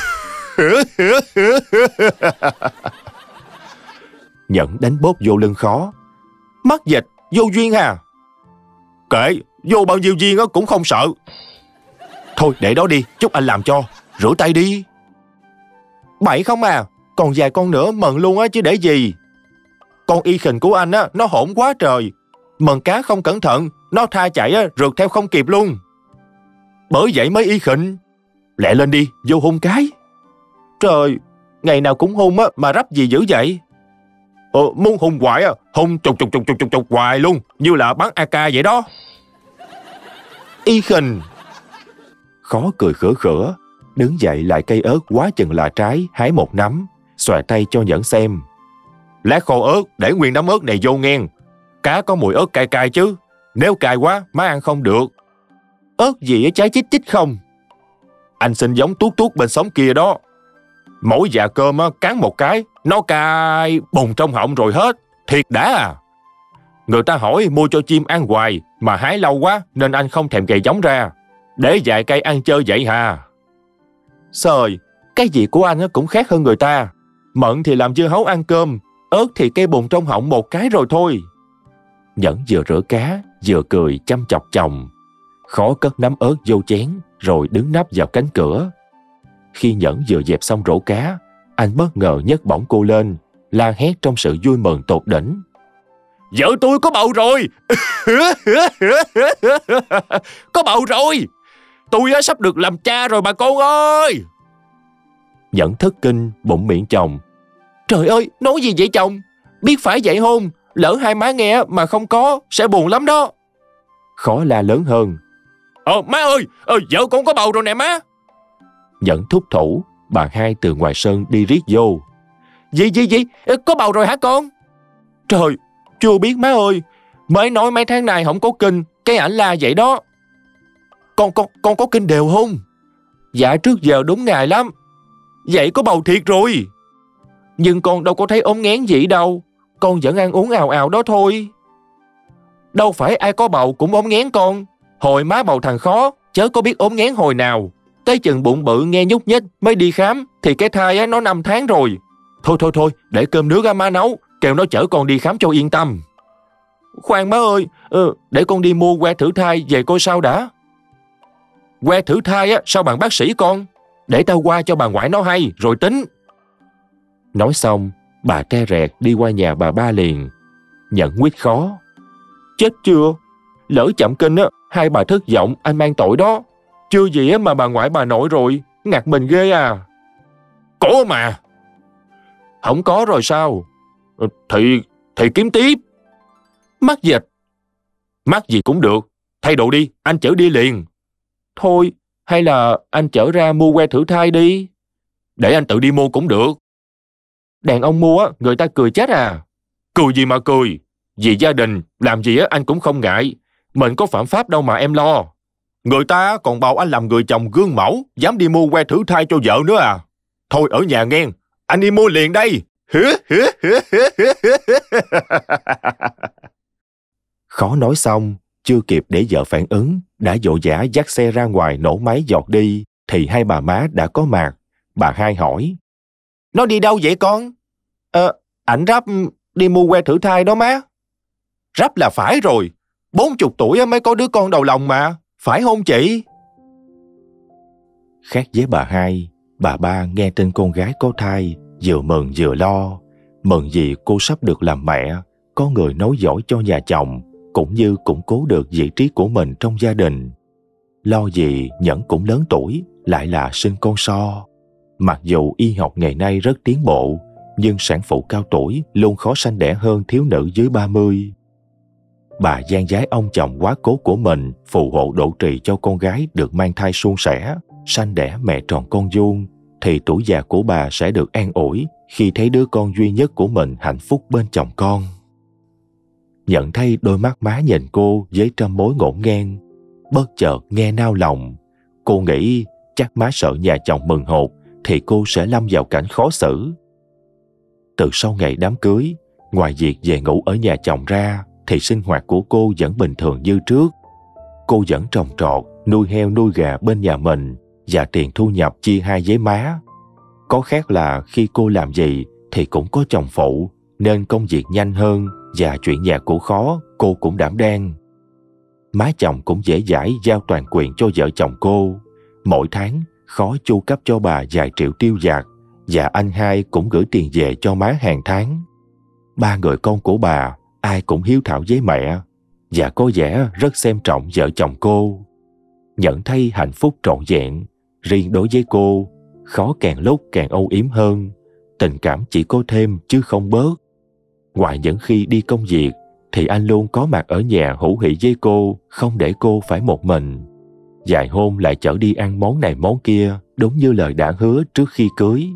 Nhẫn đánh bóp vô lưng Khó. Mắc dịch, vô duyên à? Kệ, vô bao nhiêu duyên cũng không sợ. Thôi để đó đi, chút anh làm cho. Rửa tay đi. Bậy không à? Còn vài con nữa mần luôn chứ để gì. Con y khình của anh nó hỗn quá trời. Mần cá không cẩn thận, nó tha chạy rượt theo không kịp luôn. Bởi vậy mới y khình. Lẹ lên đi, vô hôn cái. Trời, ngày nào cũng hôn mà rắp gì dữ vậy? Muốn hôn hoài hôn chục hoài luôn, như là bắn AK vậy đó. Y khình. Khó cười khửa khửa, đứng dậy lại cây ớt quá chừng là trái, hái một nắm, xòe tay cho Nhẫn xem. Lá khô ớt, để nguyên nắm ớt này vô nghe. Cá có mùi ớt cay cay chứ, nếu cay quá má ăn không được. Ớt gì trái chích chích không? Anh xin giống tuốt tuốt bên xóm kia đó. Mỗi dạ cơm cắn một cái, nó cay bùng trong họng rồi hết. Thiệt đã à. Người ta hỏi mua cho chim ăn hoài, mà hái lâu quá nên anh không thèm cày giống ra, để vài cây ăn chơi vậy hà. Sời, cái gì của anh cũng khác hơn người ta. Mận thì làm dưa hấu ăn cơm, ớt thì cây bùng trong họng một cái rồi thôi. Nhẫn vừa rửa cá, vừa cười chăm chọc chồng. Khó cất nắm ớt vô chén, rồi đứng nấp vào cánh cửa. Khi Nhẫn vừa dẹp xong rổ cá, anh bất ngờ nhấc bổng cô lên, la hét trong sự vui mừng tột đỉnh. Vợ tôi có bầu rồi! Có bầu rồi! Tôi sắp được làm cha rồi bà con ơi! Nhẫn thất kinh, bụng miệng chồng. Trời ơi, nói gì vậy chồng? Biết phải vậy hôn, lỡ hai má nghe mà không có, sẽ buồn lắm đó. Khó la lớn hơn. Má ơi, vợ con có bầu rồi nè má. Nhẫn thúc thủ, bà hai từ ngoài sân đi riết vô. Gì? Có bầu rồi hả con? Trời, chưa biết má ơi. Mới nói mấy tháng này không có kinh, cái ảnh la vậy đó. Con có kinh đều không? Dạ trước giờ đúng ngày lắm. Vậy có bầu thiệt rồi. Nhưng con đâu có thấy ốm nghén gì đâu. Con vẫn ăn uống ào ào đó thôi. Đâu phải ai có bầu cũng ốm nghén con. Hồi má bầu thằng Khó, chớ có biết ốm nghén hồi nào. Tới chừng bụng bự nghe nhúc nhích mới đi khám, thì cái thai nó 5 tháng rồi. Thôi, để cơm nước má nấu, kêu nó chở con đi khám cho yên tâm. Khoan má ơi, để con đi mua que thử thai về coi sao đã. Que thử thai sao bằng bác sĩ con? Để tao qua cho bà ngoại nó hay, rồi tính. Nói xong, bà tre rẹt đi qua nhà bà ba liền. Nhận quýt Khó. Chết chưa? Lỡ chậm kinh hai bà thất vọng, anh mang tội đó. Chưa gì mà bà ngoại bà nội rồi, ngặt mình ghê à. Có mà. Không có rồi sao? Thì kiếm tiếp. Mắc dịch. Mắc gì cũng được, thay đồ đi, anh chở đi liền. Thôi, hay là anh chở ra mua que thử thai đi. Để anh tự đi mua cũng được. Đàn ông mua người ta cười chết à. Cười gì mà cười. Vì gia đình, làm gì anh cũng không ngại. Mình có phạm pháp đâu mà em lo. Người ta còn bảo anh làm người chồng gương mẫu, dám đi mua que thử thai cho vợ nữa à. Thôi ở nhà nghe, anh đi mua liền đây. Khó nói xong, chưa kịp để vợ phản ứng, đã vội vã dắt xe ra ngoài nổ máy giọt đi, thì hai bà má đã có mặt. Bà hai hỏi. Nó đi đâu vậy con? Ảnh Rắp đi mua que thử thai đó má. Rắp là phải rồi, 40 tuổi mới có đứa con đầu lòng mà, phải không chị? Khác với bà hai, bà ba nghe tin con gái có thai, vừa mừng vừa lo. Mừng vì cô sắp được làm mẹ, có người nối dõi cho nhà chồng, cũng như củng cố được vị trí của mình trong gia đình. Lo gì Nhẫn cũng lớn tuổi, lại là sinh con so. Mặc dù y học ngày nay rất tiến bộ, nhưng sản phụ cao tuổi luôn khó sanh đẻ hơn thiếu nữ dưới 30. Bà gian dái ông chồng quá cố của mình phù hộ độ trì cho con gái được mang thai suôn sẻ, sanh đẻ mẹ tròn con vuông, thì tuổi già của bà sẽ được an ủi khi thấy đứa con duy nhất của mình hạnh phúc bên chồng con. Nhận thấy đôi mắt má nhìn cô với trăm mối ngổn ngang, bất chợt nghe nao lòng. Cô nghĩ chắc má sợ nhà chồng mừng hột thì cô sẽ lâm vào cảnh khó xử. Từ sau ngày đám cưới, ngoài việc về ngủ ở nhà chồng ra, thì sinh hoạt của cô vẫn bình thường như trước. Cô vẫn trồng trọt, nuôi heo nuôi gà bên nhà mình và tiền thu nhập chia hai với má. Có khác là khi cô làm gì thì cũng có chồng phụ, nên công việc nhanh hơn và chuyện nhà của Khó cô cũng đảm đang. Má chồng cũng dễ dãi giao toàn quyền cho vợ chồng cô. Mỗi tháng Khó chu cấp cho bà vài triệu tiêu vặt và anh hai cũng gửi tiền về cho má hàng tháng. Ba người con của bà ai cũng hiếu thảo với mẹ và có vẻ rất xem trọng vợ chồng cô. Nhận thấy hạnh phúc trọn vẹn, riêng đối với cô, Khó càng lúc càng âu yếm hơn. Tình cảm chỉ có thêm chứ không bớt. Ngoài những khi đi công việc thì anh luôn có mặt ở nhà hữu hỉ với cô, không để cô phải một mình. Vài hôm lại chở đi ăn món này món kia, đúng như lời đã hứa trước khi cưới.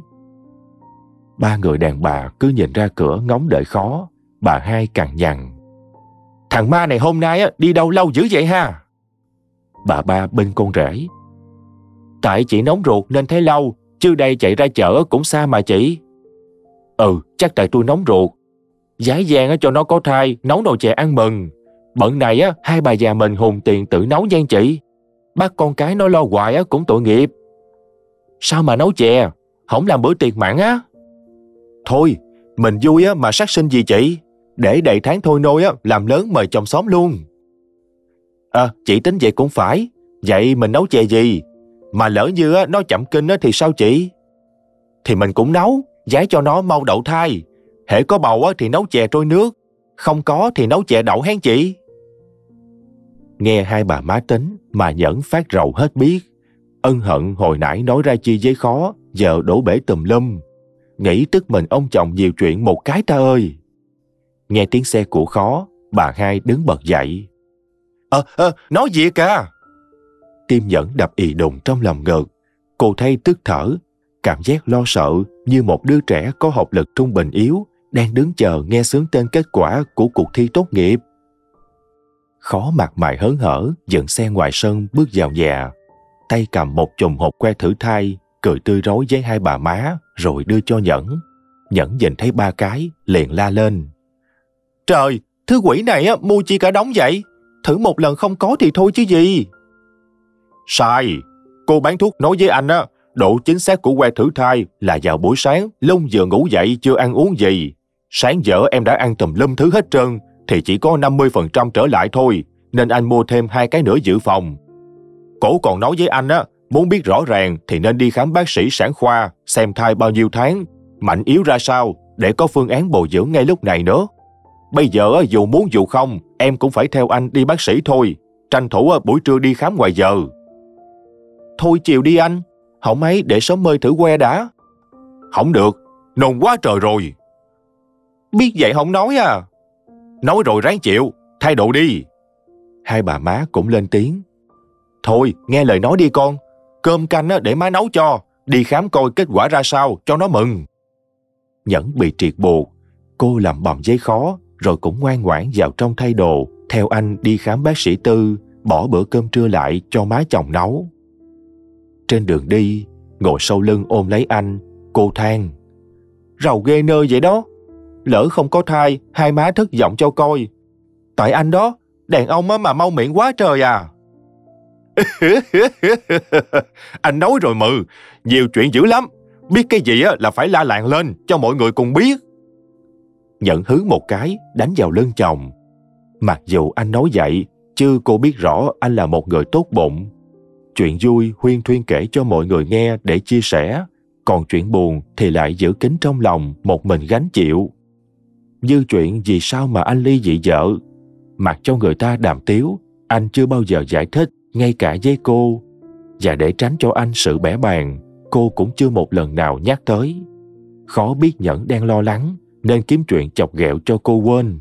Ba người đàn bà cứ nhìn ra cửa ngóng đợi Khó. Bà hai cằn nhằn: "Thằng ma này hôm nay đi đâu lâu dữ vậy ha?" Bà ba bênh con rể: "Tại chị nóng ruột nên thấy lâu, chứ đây chạy ra chợ cũng xa mà chị." Chắc tại tôi nóng ruột. Giái vàng cho nó có thai, nấu nồi chè ăn mừng. Bận này hai bà già mình hùng tiền tự nấu nha chị. Bắt con cái nó lo hoài cũng tội nghiệp. Sao mà nấu chè, không làm bữa tiệc mặn á? Thôi, mình vui mà sát sinh gì chị. Để đầy tháng thôi nôi làm lớn mời chồng xóm luôn. Chị tính vậy cũng phải. Vậy mình nấu chè gì? Mà lỡ như nó chậm kinh thì sao chị? Thì mình cũng nấu, giái cho nó mau đậu thai. Hễ có bầu thì nấu chè trôi nước, không có thì nấu chè đậu hén chị. Nghe hai bà má tính mà Nhẫn phát rầu hết biết. Ân hận hồi nãy nói ra chi với Khó, giờ đổ bể tùm lum. Nghĩ tức mình ông chồng nhiều chuyện một cái ta ơi. Nghe tiếng xe của Khó, bà hai đứng bật dậy. Nói gì cả? Tim Nhẫn đập ì đùng trong lòng ngực. Cô thấy tức thở, cảm giác lo sợ như một đứa trẻ có học lực trung bình yếu đang đứng chờ nghe xướng tên kết quả của cuộc thi tốt nghiệp. Khó mặt mày hớn hở dựng xe ngoài sân bước vào nhà, tay cầm một chùm hộp que thử thai, cười tươi rói với hai bà má rồi đưa cho Nhẫn. Nhẫn nhìn thấy 3 cái liền la lên: "Trời, thứ quỷ này mua chi cả đống vậy? Thử một lần không có thì thôi chứ gì." Sai, cô bán thuốc nói với anh độ chính xác của que thử thai là vào buổi sáng lúc vừa ngủ dậy chưa ăn uống gì. Sáng dở em đã ăn tùm lum thứ hết trơn thì chỉ có 50% trở lại thôi, nên anh mua thêm 2 cái nữa dự phòng. Cổ còn nói với anh muốn biết rõ ràng thì nên đi khám bác sĩ sản khoa xem thai bao nhiêu tháng, mạnh yếu ra sao để có phương án bồi dưỡng ngay lúc này nữa. Bây giờ dù muốn dù không, em cũng phải theo anh đi bác sĩ thôi, tranh thủ buổi trưa đi khám ngoài giờ. Thôi chiều đi anh, không ấy để sớm mơi thử que đã. Không được, nôn quá trời rồi. Biết vậy không nói à? Nói rồi ráng chịu, thay độ đi. Hai bà má cũng lên tiếng. Thôi, nghe lời nói đi con. Cơm canh để má nấu cho, đi khám coi kết quả ra sao cho nó mừng. Nhẫn bị triệt buộc, cô làm bầm giấy Khó rồi cũng ngoan ngoãn vào trong thay đồ, theo anh đi khám bác sĩ Tư, bỏ bữa cơm trưa lại cho má chồng nấu. Trên đường đi, ngồi sau lưng ôm lấy anh, cô than: "Rầu ghê nơi vậy đó. Lỡ không có thai, hai má thất vọng cho coi. Tại anh đó, đàn ông mà mau miệng quá trời à." Anh nói rồi mừ, nhiều chuyện dữ lắm. Biết cái gì là phải la làng lên cho mọi người cùng biết. Nhận hứ một cái, đánh vào lưng chồng. Mặc dù anh nói vậy, chứ cô biết rõ anh là một người tốt bụng. Chuyện vui huyên thuyên kể cho mọi người nghe để chia sẻ, còn chuyện buồn thì lại giữ kín trong lòng một mình gánh chịu. Như chuyện vì sao mà anh ly dị vợ, mặc cho người ta đàm tiếu, anh chưa bao giờ giải thích ngay cả với cô. Và để tránh cho anh sự bẽ bàng, cô cũng chưa một lần nào nhắc tới. Khó biết Nhẫn đang lo lắng nên kiếm chuyện chọc ghẹo cho cô quên.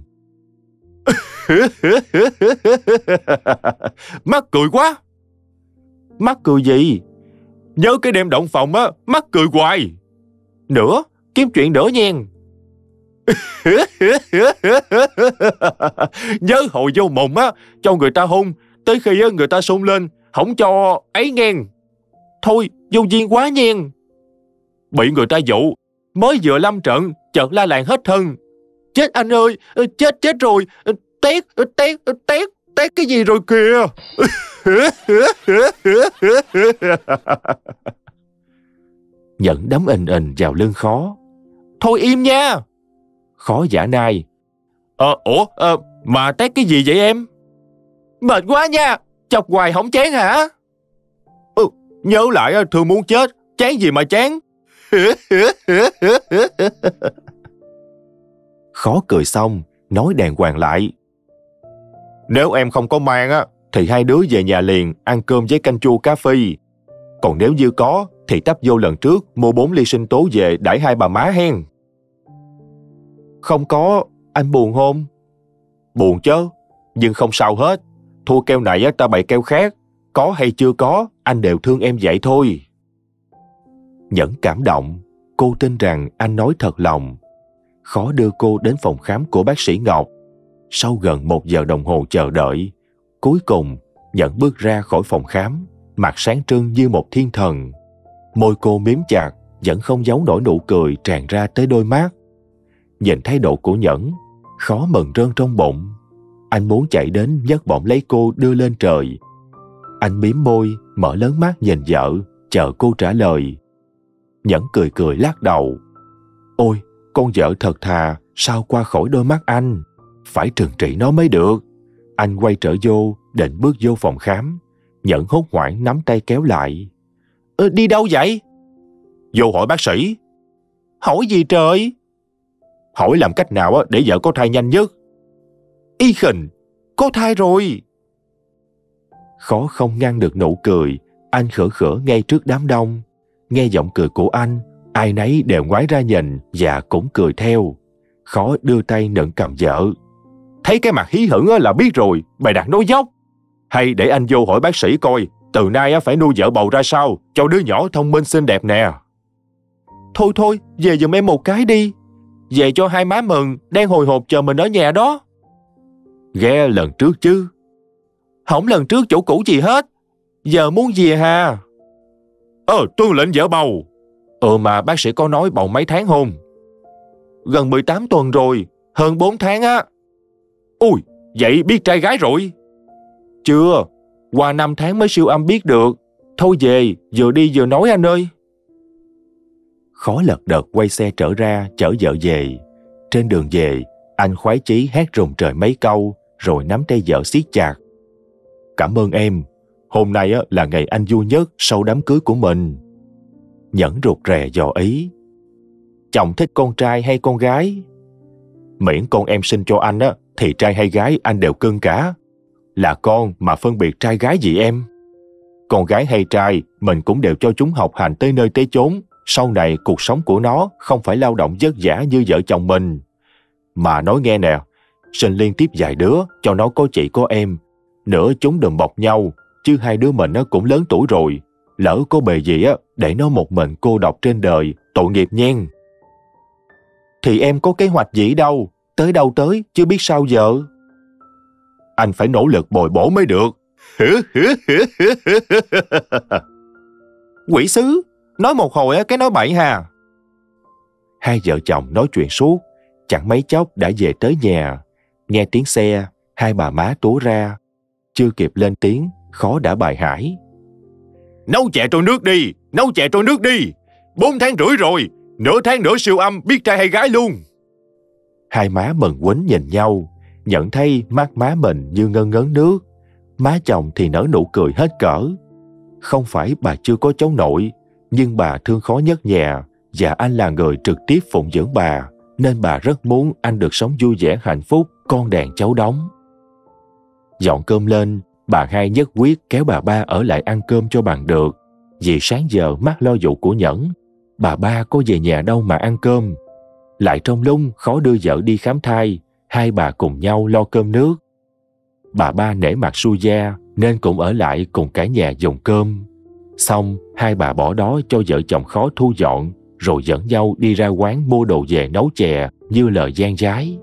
Mắc cười quá. Mắc cười gì? Nhớ cái đêm động phòng mắc cười hoài. Nữa, kiếm chuyện đỡ nhen. Nhớ hồi vô mồm cho người ta hôn, tới khi người ta xôn lên, không cho ấy nhen. Thôi, vô duyên quá nhen. Bị người ta dụ, mới vừa lâm trận, chợt la làng hết thân. Chết anh ơi, chết rồi, tét, tét, tét, tét cái gì rồi kìa. Nhẫn đấm ình ình vào lưng Khó. Thôi im nha. Khó giả nai. Mà tét cái gì vậy em? Mệt quá nha, chọc hoài không chán hả? Nhớ lại thường muốn chết, chán gì mà chán. Khó cười xong, nói đàng hoàng lại. Nếu em không có mang thì hai đứa về nhà liền ăn cơm với canh chua cá phi. Còn nếu như có, thì tấp vô lần trước mua 4 ly sinh tố về đãi hai bà má hen. Không có, anh buồn không? Buồn chứ, nhưng không sao hết. Thua keo này ta bày keo khác. Có hay chưa có, anh đều thương em vậy thôi. Nhẫn cảm động, cô tin rằng anh nói thật lòng. Khó đưa cô đến phòng khám của bác sĩ Ngọc. Sau gần 1 giờ đồng hồ chờ đợi, cuối cùng Nhẫn bước ra khỏi phòng khám, mặt sáng trưng như một thiên thần. Môi cô mím chặt, vẫn không giấu nổi nụ cười tràn ra tới đôi mắt. Nhìn thái độ của Nhẫn, Khó mừng rơn trong bụng. Anh muốn chạy đến nhấc bổng lấy cô đưa lên trời. Anh mím môi, mở lớn mắt nhìn vợ, chờ cô trả lời. Nhẫn cười cười lắc đầu. Ôi, con vợ thật thà, sao qua khỏi đôi mắt anh? Phải trừng trị nó mới được. Anh quay trở vô, định bước vô phòng khám. Nhẫn hốt hoảng nắm tay kéo lại. Đi đâu vậy? Vô hỏi bác sĩ. Hỏi gì trời? Hỏi làm cách nào để vợ có thai nhanh nhất. Y khình, có thai rồi. Khó không ngăn được nụ cười. Anh khở khở ngay trước đám đông. Nghe giọng cười của anh, ai nấy đều ngoái ra nhìn và cũng cười theo. Khó đưa tay nựng cầm vợ. Thấy cái mặt hí hửng là biết rồi, mày đặt nói dốc. Hay để anh vô hỏi bác sĩ coi, từ nay phải nuôi vợ bầu ra sao, cho đứa nhỏ thông minh xinh đẹp nè. Thôi thôi, về giùm em một cái đi. Về cho hai má mừng, đang hồi hộp chờ mình ở nhà đó. Ghé lần trước chứ. Không lần trước chỗ cũ gì hết. Giờ muốn về hà. Tuân lệnh vợ bầu. Mà bác sĩ có nói bầu mấy tháng không? Gần 18 tuần rồi, hơn 4 tháng á. Ui, vậy biết trai gái rồi? Chưa, qua 5 tháng mới siêu âm biết được. Thôi về, vừa đi vừa nói anh ơi. Khó lật đật quay xe trở ra chở vợ về. Trên đường về, anh khoái chí hát rùng trời mấy câu, rồi nắm tay vợ siết chặt. Cảm ơn em, hôm nay là ngày anh vui nhất sau đám cưới của mình. Nhẫn rụt rè dò ý. Chồng thích con trai hay con gái? Miễn con em sinh cho anh thì trai hay gái anh đều cưng cả. Là con mà phân biệt trai gái gì em? Con gái hay trai mình cũng đều cho chúng học hành tới nơi tới chốn. Sau này cuộc sống của nó không phải lao động vất vả như vợ chồng mình. Mà nói nghe nè, sinh liên tiếp vài đứa cho nó có chị có em. Nữa chúng đùm bọc nhau, chứ hai đứa mình cũng lớn tuổi rồi. Lỡ có bề gì để nó một mình cô độc trên đời, tội nghiệp nhen. Thì em có kế hoạch gì đâu, tới đâu tới, chưa biết sao giờ. Anh phải nỗ lực bồi bổ mới được. Quỷ sứ, nói một hồi cái nói bậy hà. Hai vợ chồng nói chuyện suốt, chẳng mấy chốc đã về tới nhà. Nghe tiếng xe, hai bà má túa ra. Chưa kịp lên tiếng, Khó đã bài hải. Nấu chè trôi nước đi, nấu chè trôi nước đi. 4 tháng rưỡi rồi, nửa tháng nữa siêu âm biết trai hay gái luôn. Hai má mừng quýnh nhìn nhau, nhận thấy mắt má mình như ngân ngấn nước. Má chồng thì nở nụ cười hết cỡ. Không phải bà chưa có cháu nội, nhưng bà thương Khó nhất nhà, và anh là người trực tiếp phụng dưỡng bà, nên bà rất muốn anh được sống vui vẻ hạnh phúc, con đàn cháu đóng. Dọn cơm lên, bà hai nhất quyết kéo bà ba ở lại ăn cơm cho bằng được. Vì sáng giờ mắc lo vụ của Nhẫn, bà ba có về nhà đâu mà ăn cơm. Lại trong lung Khó đưa vợ đi khám thai, hai bà cùng nhau lo cơm nước. Bà ba nể mặt xui gia nên cũng ở lại cùng cả nhà dùng cơm. Xong hai bà bỏ đó cho vợ chồng Khó thu dọn, rồi dẫn nhau đi ra quán mua đồ về nấu chè như lời gian dái.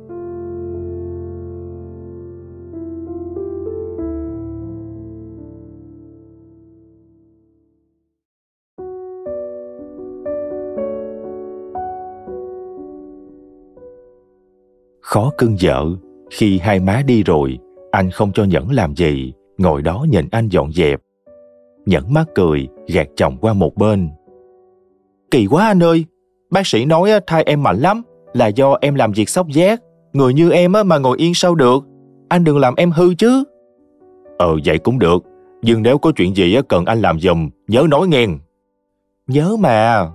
Khó cưng vợ. Khi hai má đi rồi, anh không cho Nhẫn làm gì, ngồi đó nhìn anh dọn dẹp. Nhẫn mắc cười, gạt chồng qua một bên. Kỳ quá anh ơi, bác sĩ nói thai em mạnh lắm, là do em làm việc xóc dép. Người như em mà ngồi yên sao được, anh đừng làm em hư chứ. Vậy cũng được, nhưng nếu có chuyện gì cần anh làm giùm, nhớ nói nghe. Nhớ mà.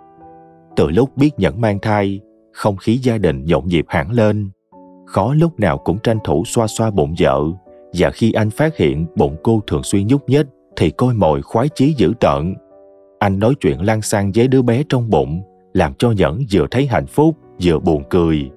Từ lúc biết Nhẫn mang thai, không khí gia đình nhộn nhịp hẳn lên. Khó lúc nào cũng tranh thủ xoa xoa bụng vợ, và khi anh phát hiện bụng cô thường xuyên nhúc nhích thì coi mồi khoái chí dữ tợn. Anh nói chuyện lăng xăng với đứa bé trong bụng, làm cho Nhẫn vừa thấy hạnh phúc vừa buồn cười.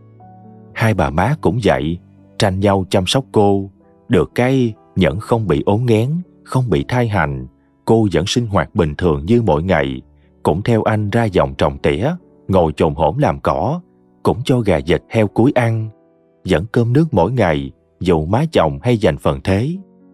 Hai bà má cũng vậy, tranh nhau chăm sóc cô. Được cái Nhẫn không bị ốm nghén, không bị thai hành, cô vẫn sinh hoạt bình thường như mọi ngày, cũng theo anh ra đồng trồng tỉa, ngồi chồn hổm làm cỏ, cũng cho gà vịt heo cúi ăn, vẫn cơm nước mỗi ngày, dù má chồng hay giành phần thế.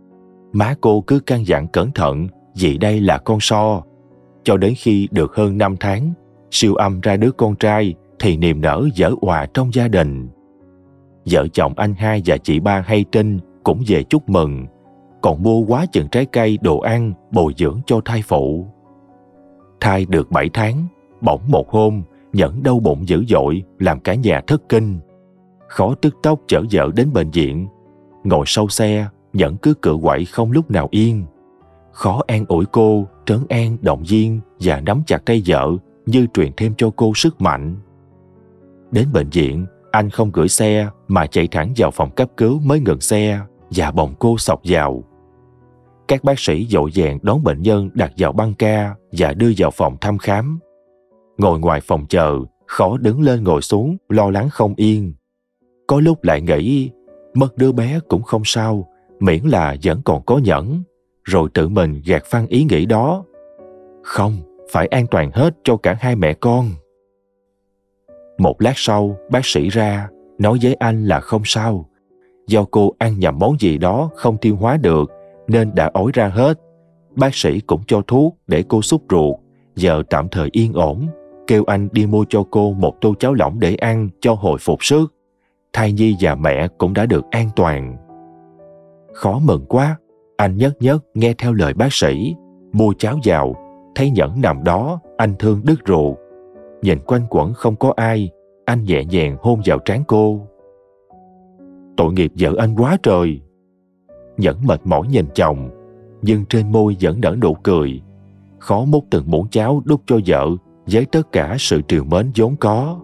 Má cô cứ căn dặn cẩn thận vì đây là con so. Cho đến khi được hơn 5 tháng, siêu âm ra đứa con trai thì niềm nở vỡ òa trong gia đình. Vợ chồng anh hai và chị ba hay tin cũng về chúc mừng, còn mua quá chừng trái cây đồ ăn bồi dưỡng cho thai phụ. Thai được 7 tháng, bỗng một hôm Nhẫn đau bụng dữ dội làm cả nhà thất kinh. Khó tức tốc chở vợ đến bệnh viện. Ngồi sau xe, Nhẫn cứ cựa quậy không lúc nào yên. Khó an ủi cô, trấn an, động viên và nắm chặt tay vợ như truyền thêm cho cô sức mạnh. Đến bệnh viện, anh không gửi xe mà chạy thẳng vào phòng cấp cứu mới ngừng xe và bồng cô xộc vào. Các bác sĩ vội vàng đón bệnh nhân đặt vào băng ca và đưa vào phòng thăm khám. Ngồi ngoài phòng chờ, Khó đứng lên ngồi xuống, lo lắng không yên. Có lúc lại nghĩ mất đứa bé cũng không sao, miễn là vẫn còn có Nhẫn. Rồi tự mình gạt phăng ý nghĩ đó. Không, phải an toàn hết cho cả hai mẹ con. Một lát sau, bác sĩ ra, nói với anh là không sao. Do cô ăn nhầm món gì đó không tiêu hóa được, nên đã ói ra hết. Bác sĩ cũng cho thuốc để cô sút ruột, giờ tạm thời yên ổn. Kêu anh đi mua cho cô một tô cháo lỏng để ăn cho hồi phục sức. Thai nhi và mẹ cũng đã được an toàn. Khó mừng quá, anh nhất nghe theo lời bác sĩ, mua cháo vào, thấy Nhẫn nằm đó, anh thương đứt ruột. Nhìn quanh quẩn không có ai, anh nhẹ nhàng hôn vào trán cô. Tội nghiệp vợ anh quá trời. Nhẫn mệt mỏi nhìn chồng, nhưng trên môi vẫn nở nụ cười. Khó múc từng muỗng cháo đút cho vợ với tất cả sự trìu mến vốn có.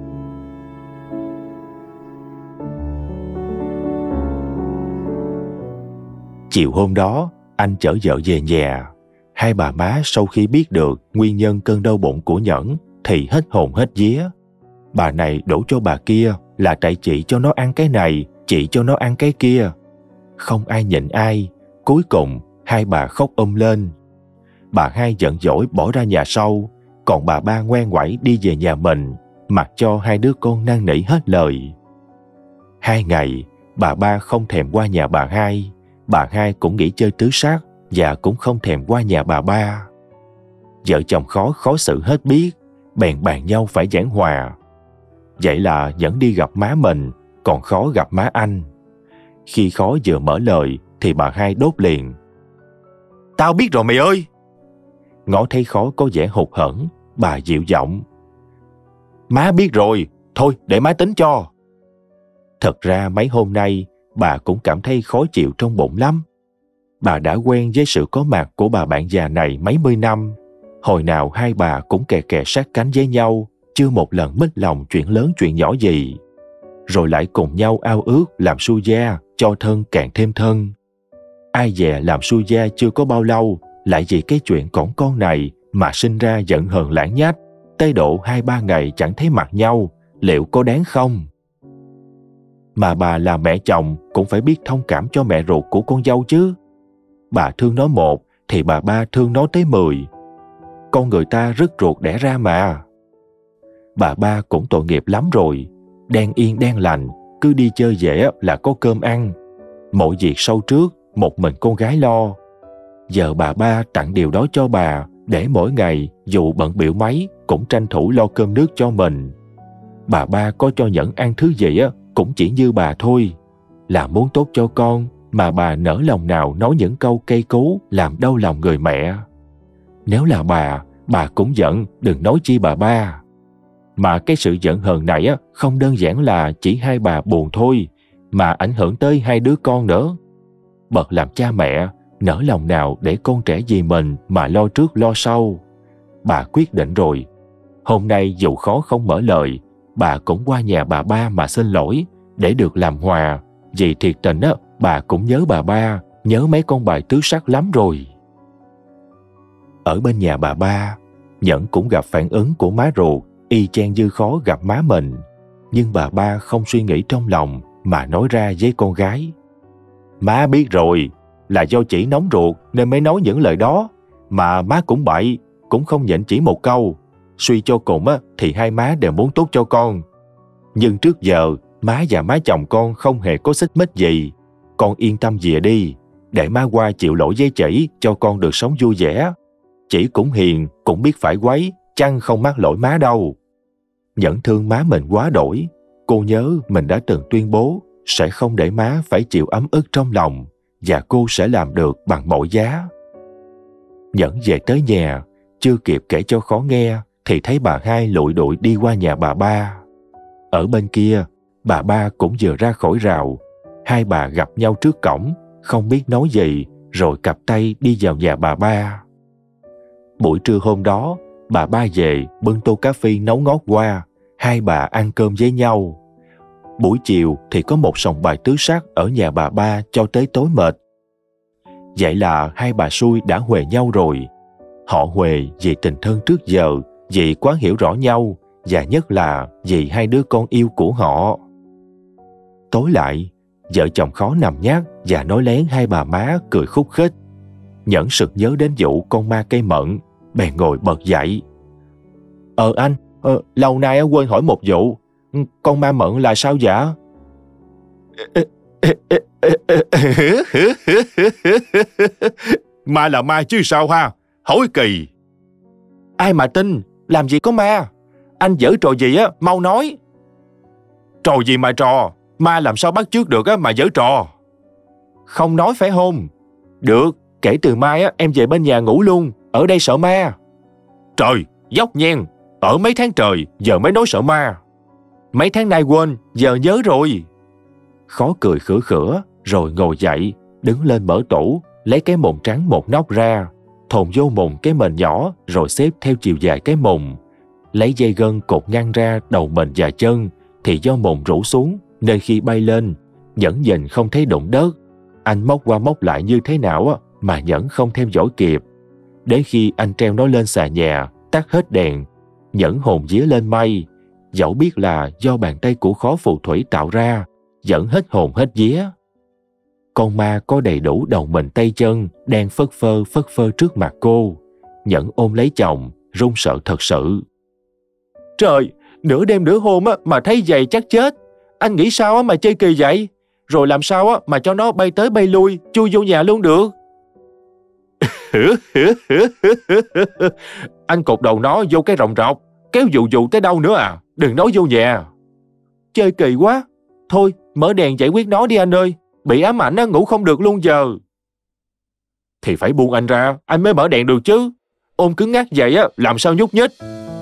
Chiều hôm đó, anh chở vợ về nhà. Hai bà má sau khi biết được nguyên nhân cơn đau bụng của Nhẫn thì hết hồn hết vía. Bà này đổ cho bà kia là tại chị cho nó ăn cái này, chị cho nó ăn cái kia. Không ai nhịn ai, cuối cùng hai bà khóc lên. Bà hai giận dỗi bỏ ra nhà sau, còn bà ba ngoan ngoãy đi về nhà mình, mặc cho hai đứa con năn nỉ hết lời. 2 ngày, bà ba không thèm qua nhà bà hai. Bà hai cũng nghỉ chơi tứ sắc và cũng không thèm qua nhà bà ba. Vợ chồng khó xử hết biết, bèn bàn nhau phải giảng hòa. Vậy là Nhẫn đi gặp má mình, còn Khó gặp má anh. Khi Khó vừa mở lời thì bà hai đốt liền. Tao biết rồi mày ơi! Ngó thấy Khó có vẻ hụt hẫng, bà dịu giọng. Má biết rồi, thôi để má tính cho. Thật ra mấy hôm nay bà cũng cảm thấy khó chịu trong bụng lắm. Bà đã quen với sự có mặt của bà bạn già này mấy mươi năm. Hồi nào hai bà cũng kè kè sát cánh với nhau, chưa một lần mít lòng chuyện lớn chuyện nhỏ gì. Rồi lại cùng nhau ao ước làm su gia cho thân càng thêm thân. Ai dè làm su gia chưa có bao lâu, lại vì cái chuyện cỏn con này mà sinh ra giận hờn lãng nhách, tới độ 2-3 ngày chẳng thấy mặt nhau, liệu có đáng không? Mà bà là mẹ chồng cũng phải biết thông cảm cho mẹ ruột của con dâu chứ. Bà thương nó 1 thì bà ba thương nó tới 10. Con người ta rứt ruột đẻ ra mà. Bà ba cũng tội nghiệp lắm rồi, đang yên đang lành, cứ đi chơi về là có cơm ăn. Mọi việc sau trước một mình con gái lo. Giờ bà ba tặng điều đó cho bà để mỗi ngày dù bận bịu mấy cũng tranh thủ lo cơm nước cho mình. bà ba có cho Nhẫn ăn thứ gì cũng chỉ như bà thôi. Là muốn tốt cho con mà bà nỡ lòng nào nói những câu cay cú làm đau lòng người mẹ. Nếu là bà cũng giận, đừng nói chi bà ba. Mà cái sự giận hờn này không đơn giản là chỉ hai bà buồn thôi, mà ảnh hưởng tới hai đứa con nữa. Bậc làm cha mẹ, nỡ lòng nào để con trẻ vì mình mà lo trước lo sau. Bà quyết định rồi. Hôm nay dù khó không mở lời, bà cũng qua nhà bà ba mà xin lỗi để được làm hòa. Vì thiệt tình bà cũng nhớ bà ba, nhớ mấy con bài tứ sắc lắm rồi. Ở bên nhà bà ba, Nhẫn cũng gặp phản ứng của má ruột, y chang như Khó gặp má mình. Nhưng bà ba không suy nghĩ trong lòng mà nói ra với con gái. Má biết rồi, là do chỉ nóng ruột nên mới nói những lời đó. Mà má cũng bậy, cũng không nhịn chỉ một câu. Suy cho cùng thì hai má đều muốn tốt cho con. Nhưng trước giờ má và má chồng con không hề có xích mích gì. Con yên tâm về đi, để má qua chịu lỗi với Chỉ cho con được sống vui vẻ. Chỉ cũng hiền, cũng biết phải quấy, chăng không mắc lỗi má đâu. Nhẫn thương má mình quá đổi. Cô nhớ mình đã từng tuyên bố sẽ không để má phải chịu ấm ức trong lòng, và cô sẽ làm được bằng mọi giá. Nhẫn về tới nhà, chưa kịp kể cho Khó nghe thì thấy bà hai lụi đụi đi qua nhà bà ba. Ở bên kia, bà ba cũng vừa ra khỏi rào. Hai bà gặp nhau trước cổng, không biết nói gì, rồi cặp tay đi vào nhà bà ba. Buổi trưa hôm đó, bà ba về bưng tô cà phê nấu ngót qua, hai bà ăn cơm với nhau. Buổi chiều thì có một sòng bài tứ sắc ở nhà bà ba cho tới tối mệt. Vậy là hai bà xui đã huề nhau rồi. Họ huề vì tình thân trước giờ, vì quá hiểu rõ nhau, và nhất là vì hai đứa con yêu của họ. Tối lại, vợ chồng Khó nằm nhác và nói lén hai bà má cười khúc khích. Nhẫn sực nhớ đến vụ con ma cây mận, bèn ngồi bật dậy. Anh, lâu nay quên hỏi một vụ. Con ma mận là sao dạ? Ma là ma chứ sao ha? Hỏi kỳ. Ai mà tin, làm gì có ma. Anh giở trò gì mau nói. Trò gì mà trò? Ma làm sao bắt chước được mà giở trò? Không nói phải không? Được, kể từ mai em về bên nhà ngủ luôn, ở đây sợ ma. Trời, dốc nhen, ở mấy tháng trời giờ mới nói sợ ma. Mấy tháng nay quên, giờ nhớ rồi. Khó cười khửa khửa, rồi ngồi dậy, đứng lên mở tủ, lấy cái mùng trắng một nóc ra, thồn vô mùng cái mền nhỏ, rồi xếp theo chiều dài cái mùng. Lấy dây gân cột ngăn ra đầu mình và chân, thì do mùng rủ xuống, nên khi bay lên, Nhẫn nhìn không thấy đụng đất. Anh móc qua móc lại như thế nào mà Nhẫn không theo dõi kịp. Đến khi anh treo nó lên xà nhà, tắt hết đèn, Nhẫn hồn vía lên mây. Dẫu biết là do bàn tay của Khó phù thủy tạo ra, vẫn hết hồn hết vía. Con ma có đầy đủ đầu mình tay chân, đang phất phơ trước mặt cô. Nhẫn ôm lấy chồng, run sợ thật sự. Trời, nửa đêm nửa hôm mà thấy vậy chắc chết. Anh nghĩ sao mà chơi kỳ vậy? Rồi làm sao mà cho nó bay tới bay lui, chui vô nhà luôn được? Anh cột đầu nó vô cái rồng rọc, kéo dụ tới đâu nữa à? Đừng nói vô nhà. Chơi kỳ quá. Thôi, mở đèn giải quyết nó đi anh ơi. Bị ám ảnh ngủ không được luôn giờ. Thì phải buông anh ra, anh mới mở đèn được chứ. Ôm cứng ngắc vậy làm sao nhúc nhích.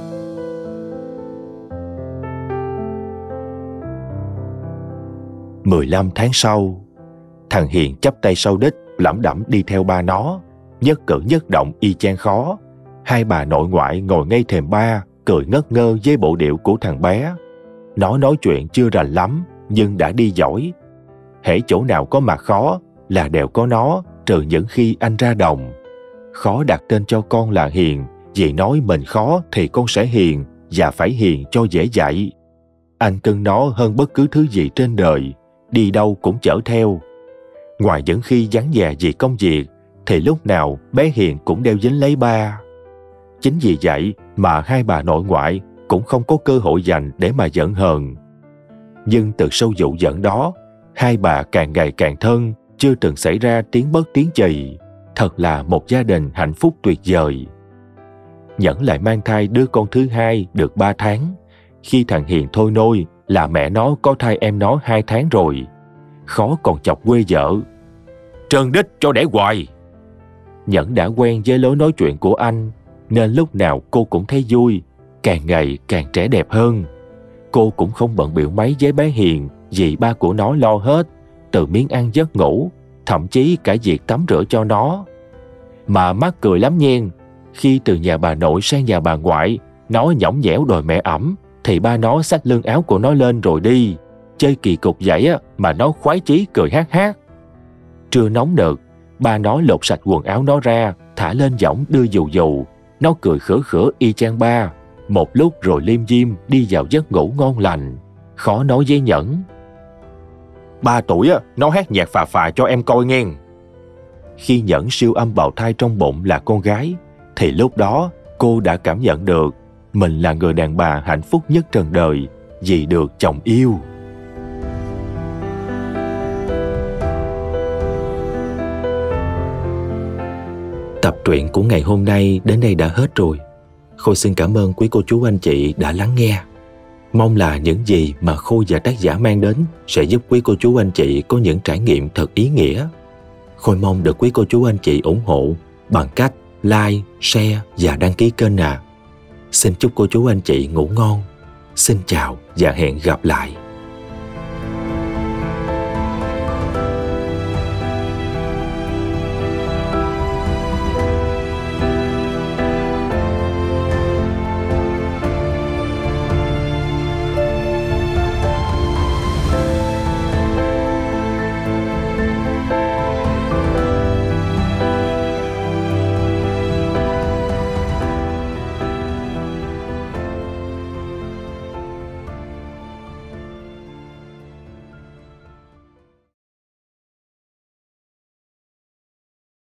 Mười 15 tháng sau, thằng Hiền chắp tay sau đít, lẩm đẩm đi theo ba nó, nhất cử nhất động y chang Khó. Hai bà nội ngoại ngồi ngay thềm ba, cười ngất ngơ với bộ điệu của thằng bé. Nó nói chuyện chưa rành lắm, nhưng đã đi giỏi. Hễ chỗ nào có mặt Khó là đều có nó, trừ những khi anh ra đồng. Khó đặt tên cho con là Hiền, vì nói mình khó thì con sẽ hiền, và phải hiền cho dễ dạy. Anh cưng nó hơn bất cứ thứ gì trên đời, đi đâu cũng chở theo. Ngoài những khi vắng nhà vì công việc, thì lúc nào bé Hiền cũng đeo dính lấy ba. Chính vì vậy mà hai bà nội ngoại cũng không có cơ hội dành để mà giận hờn. Nhưng từ sau vụ giận đó, hai bà càng ngày càng thân, chưa từng xảy ra tiếng bất tiếng chì. Thật là một gia đình hạnh phúc tuyệt vời. Nhẫn lại mang thai đứa con thứ hai được 3 tháng. khi thằng Hiền thôi nôi là mẹ nó có thai em nó 2 tháng rồi. Khó còn chọc quê vợ. Trơn đít cho đẻ hoài. Nhẫn đã quen với lối nói chuyện của anh, nên lúc nào cô cũng thấy vui, càng ngày càng trẻ đẹp hơn. Cô cũng không bận bịu mấy với bé Hiền vì ba của nó lo hết, từ miếng ăn giấc ngủ, thậm chí cả việc tắm rửa cho nó. Mà mắc cười lắm nhen, khi từ nhà bà nội sang nhà bà ngoại, nó nhõng nhẽo đòi mẹ ẵm, thì ba nó xách lưng áo của nó lên rồi đi. Chơi kỳ cục vậy á mà nó khoái chí cười hát hát. Trưa nóng nực, ba nó lột sạch quần áo nó ra, thả lên võng đưa dù dù. Nó cười khửa khửa y chang ba. Một lúc rồi liêm diêm đi vào giấc ngủ ngon lành. Khó nói với Nhẫn. 3 tuổi á, nó hát nhạc phà phà cho em coi nghe. Khi Nhẫn siêu âm bào thai trong bụng là con gái, thì lúc đó cô đã cảm nhận được mình là người đàn bà hạnh phúc nhất trần đời vì được chồng yêu. Tập truyện của ngày hôm nay đến đây đã hết rồi. Khôi xin cảm ơn quý cô chú anh chị đã lắng nghe. Mong là những gì mà Khôi và tác giả mang đến sẽ giúp quý cô chú anh chị có những trải nghiệm thật ý nghĩa. Khôi mong được quý cô chú anh chị ủng hộ bằng cách like, share và đăng ký kênh ạ. Xin chúc cô chú anh chị ngủ ngon. Xin chào và hẹn gặp lại.